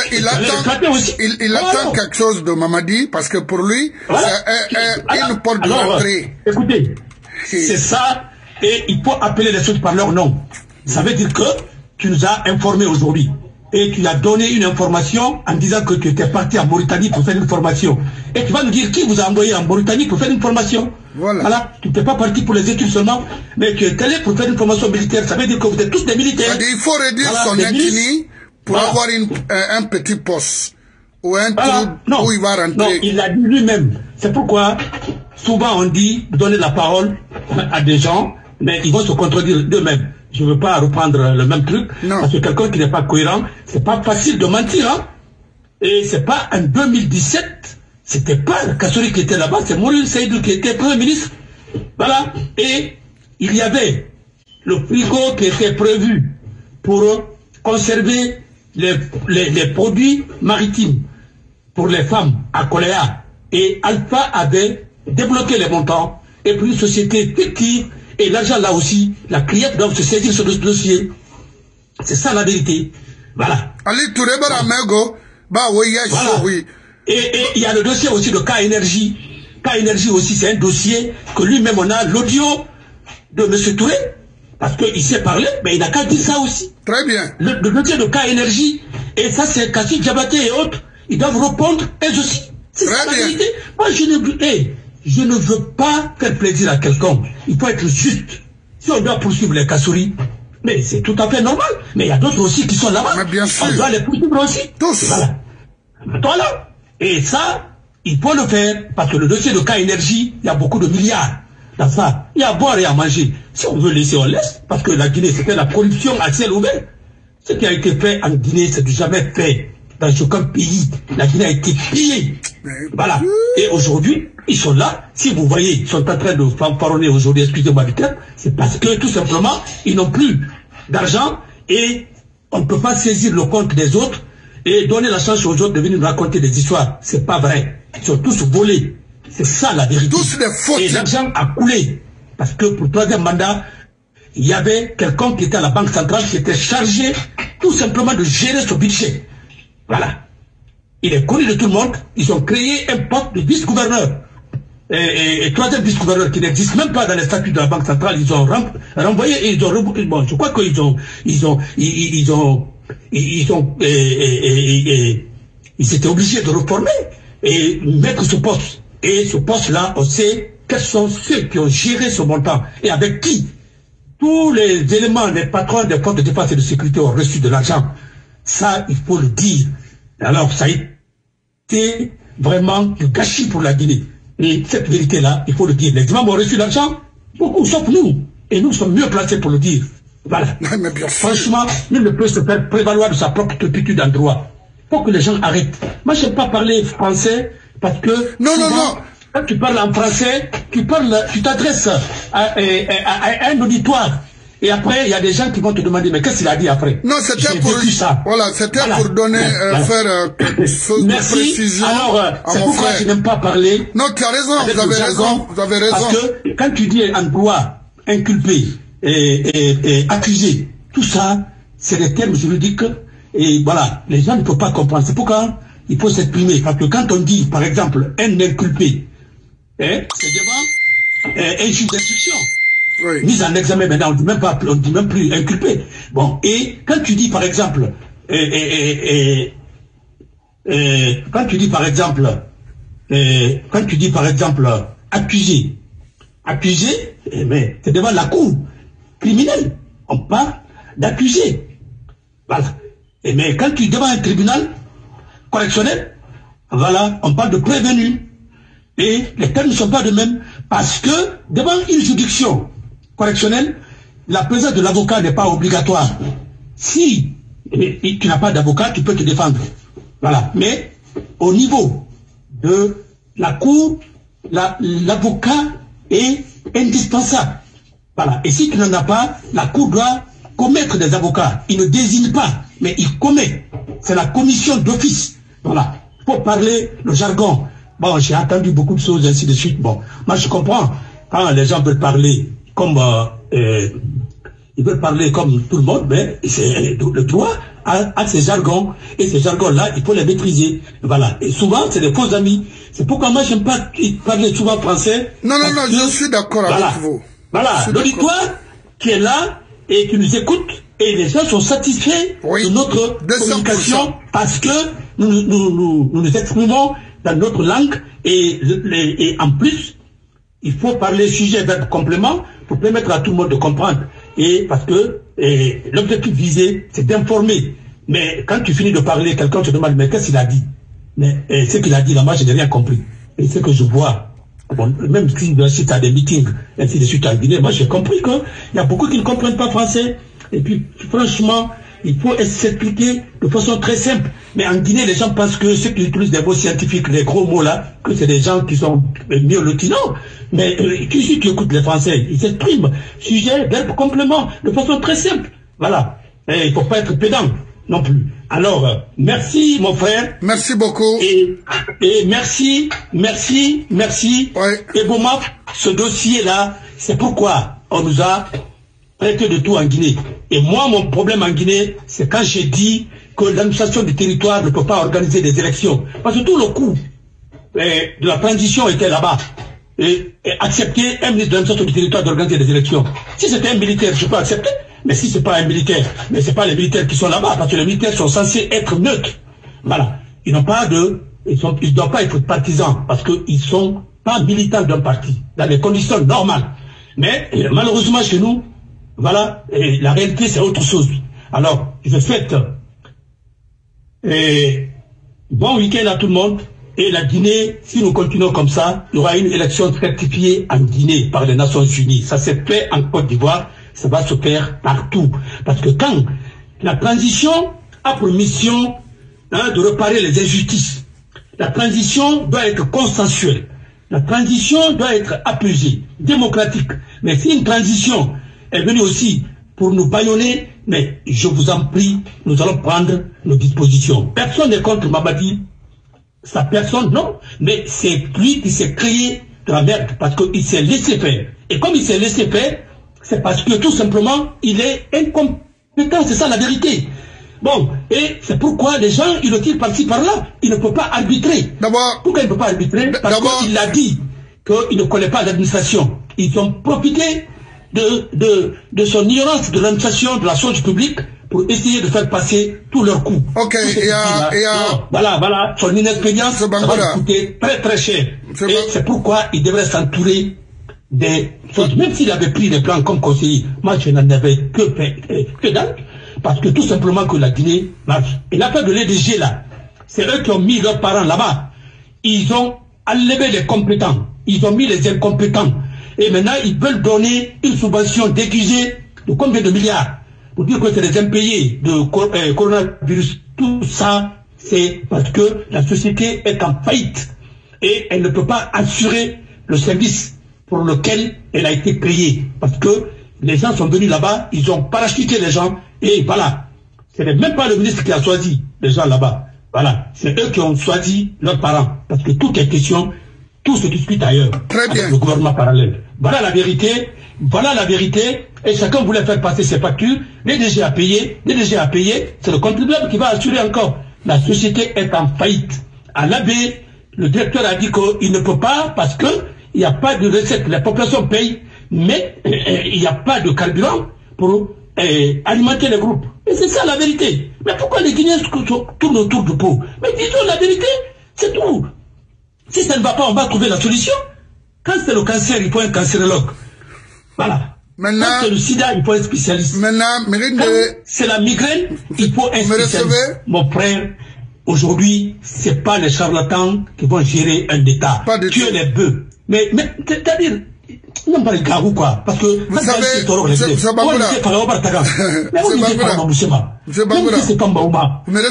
qu'il attend quelque chose de Mamadi, parce que pour lui, voilà. C'est une porte de l'entrée. Écoutez, c'est ça, et il faut appeler les choses par leur nom. Ça veut dire que tu nous as informés aujourd'hui, et tu as donné une information en disant que tu étais parti en Mauritanie pour faire une formation. Et tu vas nous dire qui vous a envoyé en Mauritanie pour faire une formation. Voilà. Tu n'es pas parti pour les études seulement, mais tu es allé pour faire une formation militaire. Ça veut dire que vous êtes tous des militaires. Il faut réduire son ethnie pour avoir un petit poste ou un trou où il va rentrer. Non, il l'a dit lui-même. C'est pourquoi souvent on dit donner la parole à des gens, mais ils vont se contredire d'eux-mêmes. Je ne veux pas reprendre le même truc, parce que quelqu'un qui n'est pas cohérent, c'est pas facile de mentir. Hein? Et c'est pas en 2017, c'était pas Kassouri qui était là-bas, c'est Mourine Seydou qui était Premier ministre. Voilà. Et il y avait le frigo qui était prévu pour conserver les produits maritimes pour les femmes à Koléa. Et Alpha avait débloqué les montants et pour une société fictive. Et l'argent là aussi, la cliente doit se saisir sur le dossier. C'est ça la vérité. Voilà. Ali Touré Baramego, bah oui, oui. Et il y a le dossier aussi de K-Énergie. K-Énergie aussi, c'est un dossier que lui-même on a l'audio de M. Touré. Parce qu'il sait parler, mais il n'a qu'à dire ça aussi. Très bien. Le dossier de K-Énergie, et ça c'est Kassi Diabaté et autres, ils doivent répondre eux aussi. C'est ça la vérité. Moi je ne veux pas faire plaisir à quelqu'un. Il faut être juste. Si on doit poursuivre les Kassouri, mais c'est tout à fait normal. Mais il y a d'autres aussi qui sont là-bas. Mais bien sûr. On doit les poursuivre aussi. Tous. Voilà. Voilà. Et ça, il faut le faire parce que le dossier de K-Énergie, il y a beaucoup de milliards dans ça. Il y a à boire et à manger. Si on veut laisser, on laisse. Parce que la Guinée, c'était la corruption à ciel ouvert. Ce qui a été fait en Guinée, c'est jamais fait dans aucun pays. La Guinée a été pillée. Voilà. Et aujourd'hui, ils sont là. Si vous voyez, ils sont en train de fanfaronner aujourd'hui, excusez-moi du terme, c'est parce que tout simplement, ils n'ont plus d'argent et on ne peut pas saisir le compte des autres et donner la chance aux autres de venir nous raconter des histoires. C'est pas vrai. Ils sont tous volés. C'est ça la vérité. Tous des fautes. Et l'argent a coulé. Parce que pour le troisième mandat, il y avait quelqu'un qui était à la Banque centrale qui était chargé tout simplement de gérer ce budget. Voilà. Il est connu de tout le monde. Ils ont créé un poste de vice-gouverneur. Et troisième vice-gouverneur qui n'existe même pas dans les statuts de la Banque centrale. Ils ont renvoyé et ils ont... Bon, je crois ils étaient obligés de reformer et mettre ce poste. Et ce poste-là, on sait quels sont ceux qui ont géré ce montant et avec qui. Tous les éléments, les patrons des forces de défense et de sécurité ont reçu de l'argent. Ça, il faut le dire. Alors, ça a été vraiment du gâchis pour la Guinée. Et cette vérité-là, il faut le dire. Les imams ont reçu l'argent, beaucoup, sauf nous. Et nous sommes mieux placés pour le dire. Voilà. Mais bien sûr. Franchement, nul ne peut se faire prévaloir de sa propre turpitude en droit. Il faut que les gens arrêtent. Moi, je n'aime pas parler français parce que... Non. quand tu parles en français, tu t'adresses à un auditoire. Et après, il y a des gens qui vont te demander, mais qu'est-ce qu'il a dit après? Non, c'était pour ça. Voilà, c'était pour donner, faire quelque chose de précision. Alors, c'est pourquoi je n'aime pas parler. Non, tu as raison, vous avez raison, vous avez raison. Parce que quand tu dis en droit, inculpé et accusé, tout ça, c'est des termes juridiques. Et voilà, les gens ne peuvent pas comprendre. C'est pourquoi il faut s'exprimer. Parce que quand on dit, par exemple, un inculpé, c'est devant un juge d'instruction. Oui. Mise en examen maintenant, on ne dit même plus inculpé. Bon, et quand tu dis par exemple, quand tu dis par exemple accusé, mais c'est devant la cour criminelle. On parle d'accusé. Voilà. Et mais quand tu es devant un tribunal correctionnel, voilà, on parle de prévenu. Et les termes ne sont pas de même parce que devant une juridiction correctionnelle, la présence de l'avocat n'est pas obligatoire. Si tu n'as pas d'avocat, tu peux te défendre. Voilà. Mais au niveau de la cour, l'avocat est indispensable. Voilà. Et si tu n'en as pas, la cour doit commettre des avocats. Il ne désigne pas, mais il commet. C'est la commission d'office. Voilà. Pour parler le jargon. Bon, j'ai entendu beaucoup de choses, ainsi de suite. Bon, moi je comprends. Quand les gens veulent parler comme ils veulent parler comme tout le monde, mais c'est le droit à ces jargons. Et ces jargons-là, il faut les maîtriser. Voilà. Et souvent, c'est des faux amis. C'est pourquoi moi, j'aime pas parler souvent français. Non, je suis d'accord avec vous. Voilà. L'auditoire qui est là et qui nous écoute, et les gens sont satisfaits de notre communication parce que nous exprimons dans notre langue et en plus, il faut parler sujet verbe complément pour permettre à tout le monde de comprendre. Et parce que l'objectif visé, c'est d'informer. Mais quand tu finis de parler, quelqu'un te demande, mais qu'est-ce qu'il a dit? Mais ce qu'il a dit là, moi, je n'ai rien compris. Et ce que je vois, bon, même si tu as des meetings, ainsi de suite en Guinée, moi j'ai compris qu'il y a beaucoup qui ne comprennent pas français. Et puis, franchement, il faut s'expliquer de façon très simple. Mais en Guinée, les gens pensent que ceux qui utilisent des mots scientifiques, les gros mots là, que c'est des gens qui sont mieux lotis. Non. Mais si tu écoutes les Français, ils s'expriment sujet, verbe, complément, de façon très simple. Voilà. Et il ne faut pas être pédant non plus. Alors, merci mon frère. Merci beaucoup. Et merci. Ouais. Et bon, ce dossier-là, c'est pourquoi on nous a traité de tout en Guinée. Et moi, mon problème en Guinée, c'est quand j'ai dit que l'administration du territoire ne peut pas organiser des élections. Parce que tout le coup de la transition était là-bas. Et accepter un ministre de l'administration du territoire d'organiser des élections. Si c'était un militaire, je peux accepter. Mais si c'est pas un militaire, mais c'est pas les militaires qui sont là-bas, parce que les militaires sont censés être neutres. Voilà. Ils n'ont pas ils ne doivent pas être partisans, parce qu'ils sont pas militants d'un parti, dans les conditions normales. Mais malheureusement chez nous, voilà, et la réalité c'est autre chose. Alors, je souhaite bon week-end à tout le monde. Et la Guinée, si nous continuons comme ça, il y aura une élection certifiée en Guinée par les Nations Unies. Ça s'est fait en Côte d'Ivoire, ça va se faire partout. Parce que quand la transition a pour mission de réparer les injustices, la transition doit être consensuelle, la transition doit être apaisée, démocratique. Mais si une transition est venue aussi pour nous bâillonner, mais je vous en prie, nous allons prendre nos dispositions. Personne n'est contre Mamadi. Sa personne, non, mais c'est lui qui s'est créé de la merde parce qu'il s'est laissé faire. Et comme il s'est laissé faire, c'est parce que tout simplement, il est incompétent, c'est ça la vérité. Bon, et c'est pourquoi les gens, ils le tirent par-ci, par-là. Il ne peut pas arbitrer. D'abord, pourquoi il ne peut pas arbitrer? Parce qu'il a dit qu'il ne connaît pas l'administration. Ils ont profité de son ignorance de l'administration, de la chose publique, pour essayer de faire passer tous leurs coups. Ok, voilà, son inexpérience ça va lui coûter très très cher. Et c'est pourquoi il devrait s'entourer des choses. Même s'il avait pris des plans comme conseiller, moi je n'en avais que dalle, parce que tout simplement que la Guinée marche. Et l'affaire de l'EDG là, c'est eux qui ont mis leurs parents là-bas. Ils ont enlevé les compétents, ils ont mis les incompétents. Et maintenant ils veulent donner une subvention déguisée de combien de milliards? Pour dire que c'est des impayés de coronavirus, tout ça, c'est parce que la société est en faillite. et elle ne peut pas assurer le service pour lequel elle a été payée. Parce que les gens sont venus là-bas, ils ont parachuté les gens, et voilà. Ce n'est même pas le ministre qui a choisi les gens là-bas. Voilà. C'est eux qui ont choisi leurs parents. Parce que tout est question, tout se discute ailleurs. Très bien. Avec le gouvernement parallèle. Voilà la vérité. Voilà la vérité. Et chacun voulait faire passer ses factures. Les DG à payer. Les DG à payer. C'est le contribuable qui va assurer encore. La société est en faillite. À l'abbé, le directeur a dit qu'il ne peut pas parce que il n'y a pas de recette. La population paye, mais il n'y a pas de carburant pour alimenter les groupes. Et c'est ça la vérité. Mais pourquoi les Guinéens tournent autour du pot? Mais disons la vérité, c'est tout. Si ça ne va pas, on va trouver la solution. Quand c'est le cancer, il faut un cancérologue. Voilà. Maintenant, quand c'est le sida, il faut un spécialiste. Maintenant, c'est la migraine, il faut un spécialiste. Mon frère, aujourd'hui, c'est pas les charlatans qui vont gérer un État. Tuer les bœufs. Mais c'est-à-dire, non pas les garous quoi, parce que vous savez, c'est Baboula. Vous me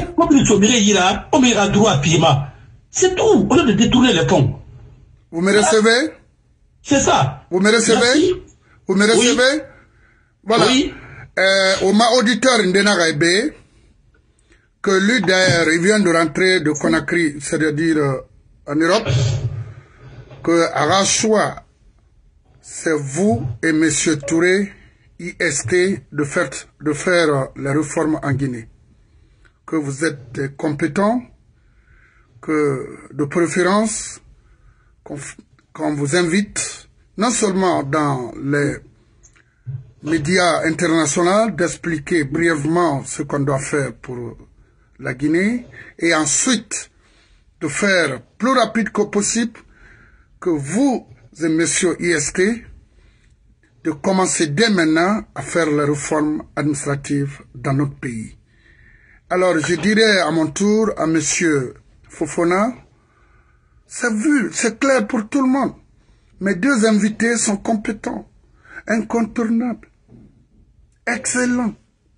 recevez? C'est tout, au lieu de détourner les fonds. Vous me recevez? C'est ça. Vous me recevez? Vous me recevez? Oui. Voilà. Oui. Au ma auditeur Ndenaraïbe, que lui d'ailleurs, il vient de rentrer de Conakry, c'est-à-dire en Europe, que Arachoua, c'est vous et M. Touré, IST, de faire la réforme en Guinée. Que vous êtes compétents, que de préférence, qu'on vous invite, non seulement dans les médias internationaux, d'expliquer brièvement ce qu'on doit faire pour la Guinée, et ensuite de faire plus rapide que possible, que vous et messieurs IST, de commencer dès maintenant à faire la réforme administrative dans notre pays. Alors je dirais à mon tour à monsieur Fofana, c'est vu, c'est clair pour tout le monde. Mes deux invités sont compétents, incontournables, excellents.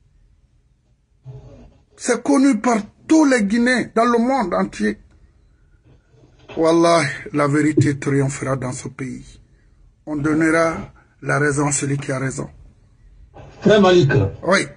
C'est connu par tous les Guinéens dans le monde entier. Wallah, la vérité triomphera dans ce pays. On donnera la raison à celui qui a raison. Frère Malik. Oui. Oui.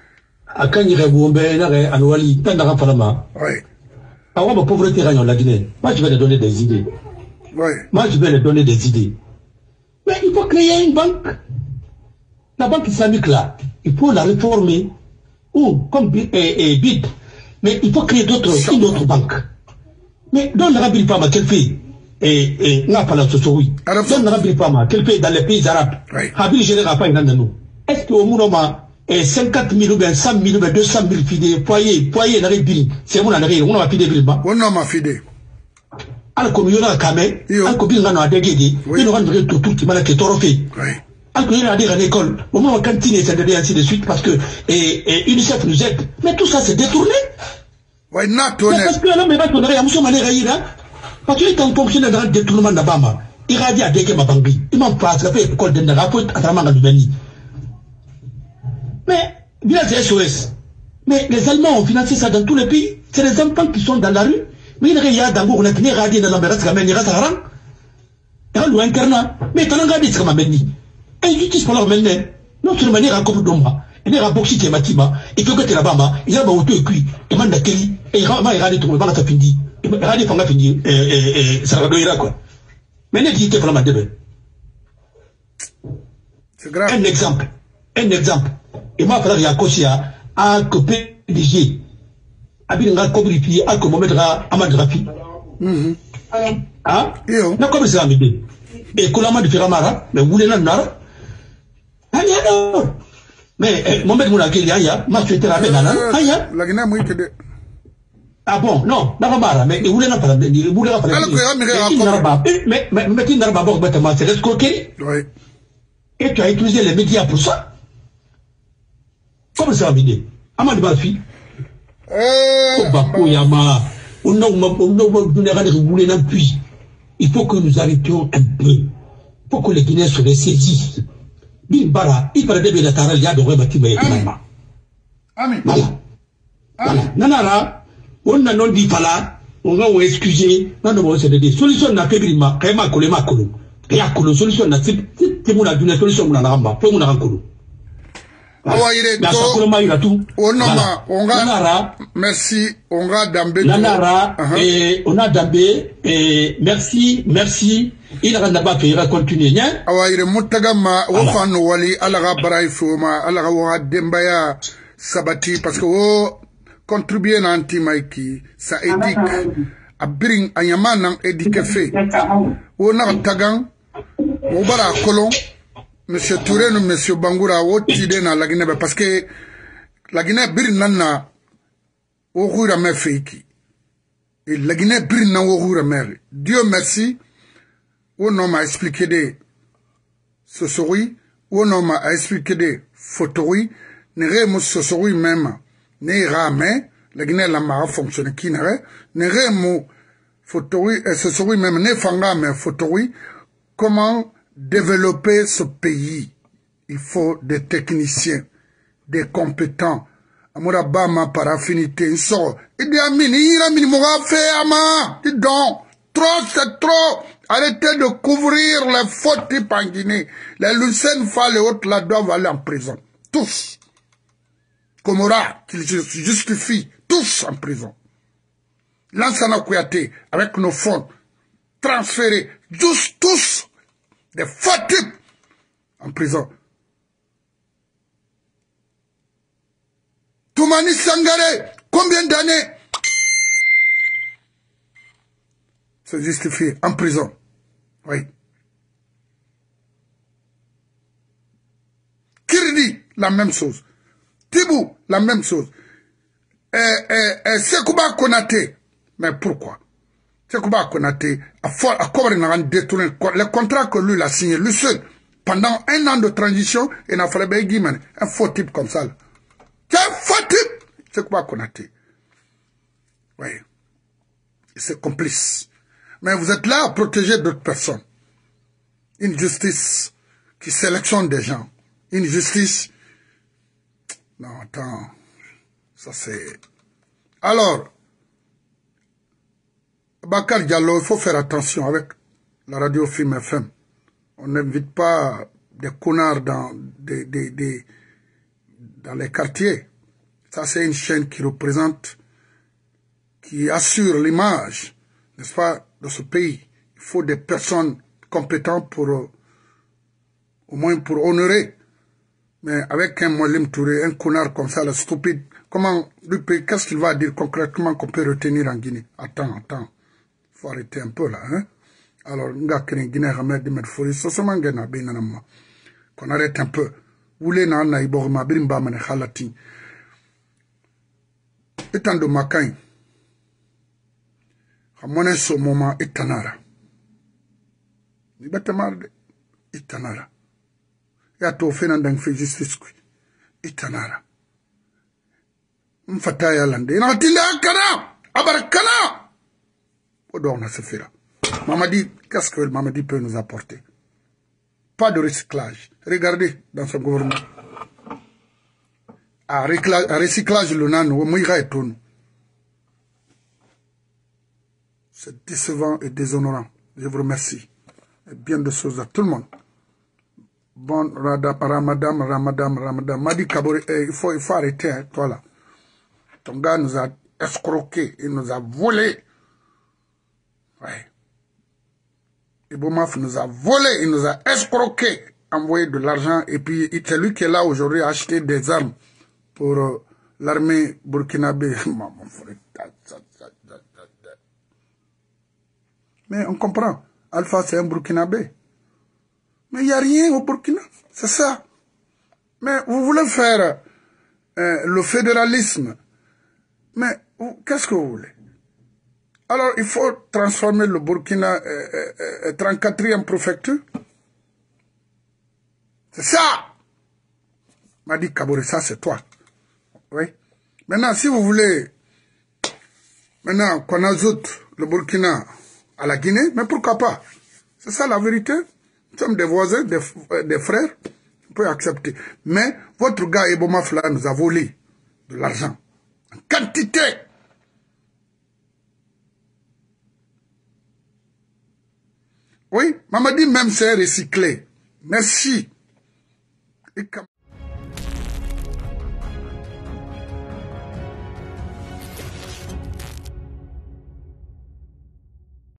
Alors, ma pauvreté règne en la Guinée. Moi, je vais leur donner des idées. Oui. Moi, je vais leur donner des idées. Mais il faut créer une banque. La banque islamique, là, il faut la réformer. Ou, comme BID. Mais il faut créer une autre banque. Mais dans l'Arabie Pama, quel fait n'a pas la oui. Dans l'Arabie Pama, quel fait dans les pays arabes. Habil général pas une nous. Est-ce que au Mounoma, 50 000 ou bien 100 000 ou bien 200 000 fidèles, foyer n'arrive pas. C'est mon année, on a fidèle bilba. On a ma fidèle. Alors, il y a un camé, un copine n'a pas déguédé, il aura un tout qui m'a été trophée. Alors, il y a à l'école, au moment où cantine et ainsi de suite, parce que UNICEF nous aide. Mais tout ça, c'est détourné. Oui, non, parce que l'homme est pas tourné, parce qu'il est en fonction d'un détournement d'Abama. Il a dit à Deke Mabangui, il m'a pas fait l'école d'un rapport à Tramanga du Beni. Mais, village SOS. Mais les Allemands ont financé ça dans tous les pays. C'est les enfants qui sont dans la rue. Mais il y a d'abord, on a tenu radis dans la mer, il y a Sahara. Il y a internat. Mais il y a un gars qui est comme Beni. Et il dit pour leur mener. Non seulement il y a un couple d'hommes. Il y a un boxy qui est matima. Il faut que tu es là-bas. Il y a un auto et cuit. Il y a un Kelly. Et il y a un radis tout le monde. Il y a un radis qui fini. Ça va doyer quoi. Mais il y a un pour la madame. C'est grave. Un exemple. Et moi, il y a Kosia, à côté PDG. Abinga Kobrifi, à Komomedra, Amadrafi. Ah? Non, comme ça, et Kolama de Firamara, mais vous voulez l'annard? Mais, Mohamed Moulakeliaya, ma suite à la la Guinée, moi, que de. Ah bon, non, Naramara, mais vous voulez la parler, vous voulez la parler. Mais qui n'a pas beaucoup de c'est l'escroquerie. Oui. Et tu as utilisé les médias pour ça? Comment ça va m'aider? Amad Bafi. Il faut que nous arrêtions un peu. Il faut que les Guinéens se ressaisissent. Bimbara, il paraît de la Taral, il y a de rebâtiments. Amen. Voilà. Nanara, on n'a non dit pas là. on va excuser. Non, non, c'est des solutions n'a pas pris ma, quand même, ma colo. Et à colo, solution n'a c'est mon adune, solution, mon aramba, pour mon arambolo. Merci, on va d'ambé. Nanara, on a d'ambé, merci. Il a d'abord fait, il va continuer. Awaire Moutagama, Wofan Wali, Alara Baraifoma, Alara Wa Dembaya Sabati, parce que oh, contribuer à anti-Maiki, ça édique, à bring à Yaman, édique fait. On a Tagan, Obara Colon, Monsieur Touré, Monsieur Bangoura, Otide na la Guinée, parce que la Guinée Birinana, Ohura Mefeiki. Et la Guinée Birina Ohura Mer. Dieu merci. On m'a expliqué des sosori, on m'a expliqué des photori, ne remo sosori même, ne rame, la Guinée la m'a fonctionné qui ne remo photori, sosori même, ne fanga mais photori, comment développer ce pays. Il faut des techniciens, des compétents. Amoura Bama par affinité, il sort. Il dit Amine, il a mis mon fait ama, dis donc. Trop, c'est trop. Arrêtez de couvrir les fautes types en Guinée. Les Lucènes, les autres là doivent aller en prison. Tous. Komora, qu'ils justifient. Tous en prison. Lansana Kouyaté, avec nos fonds transférés. Juste tous. Des fautes types en prison. Toumani Sangare, combien d'années? Se justifier en prison. Oui. Kirdi, la même chose. Tibou, la même chose. Sekouba Konaté. Mais pourquoi? Sekouba Konaté a détourné le contrat que lui a signé, lui seul, pendant 1 an de transition, il n'a fallu pas un faux type comme ça. C'est un faux type. Sekouba Konaté. Oui. C'est complice. Mais vous êtes là à protéger d'autres personnes. Une justice qui sélectionne des gens. Une justice... Non, attends. Ça c'est... Alors, Bakar Diallo, il faut faire attention avec la radio Film FM. On n'invite pas des connards dans les quartiers. Ça c'est une chaîne qui représente, qui assure l'image, n'est-ce pas, de ce pays. Il faut des personnes compétentes pour, au moins pour honorer. Mais avec un Molim Touré, un connard comme ça, le stupide, comment, qu'est-ce qu'il va dire concrètement qu'on peut retenir en Guinée? Attends. Il faut arrêter un peu là, hein. Alors, qu'on arrête un peu. Étant de Makaï, Ramone ce moment itanara. Ni batamarde itanara. Ya to fena ndang fe justice ku itanara. Mfata ya lande. Na tile akana abarakana. Odo na sefira. Mamadi, qu'est-ce que Mamadi peut nous apporter? Pas de recyclage. Regardez dans son gouvernement. À recyclage le nano, mouira et tourne. C'est décevant et déshonorant. Je vous remercie. Et bien de choses à tout le monde. Bon Ramadan. Madi Kabore, il faut arrêter, hein, toi là. Ton gars nous a escroqué, il nous a volé. Ouais. Ibomaf nous a volé, il nous a escroqué, envoyé de l'argent. Et puis, c'est lui qui est là aujourd'hui à acheter des armes pour l'armée burkinabé. Mais on comprend. Alpha, c'est un Burkinabé. Mais il n'y a rien au Burkina. C'est ça. Mais vous voulez faire le fédéralisme. Mais qu'est-ce que vous voulez? Alors, il faut transformer le Burkina 34e préfecture. C'est ça. Madi Kabore, ça c'est toi. Oui. Maintenant, si vous voulez, maintenant qu'on ajoute le Burkina à la Guinée, mais pourquoi pas? C'est ça la vérité. Nous sommes des voisins, des frères. On peut accepter. Mais votre gars Ebomaf là nous a volé de l'argent. En quantité. Oui, Mamadi même c'est recyclé. Merci.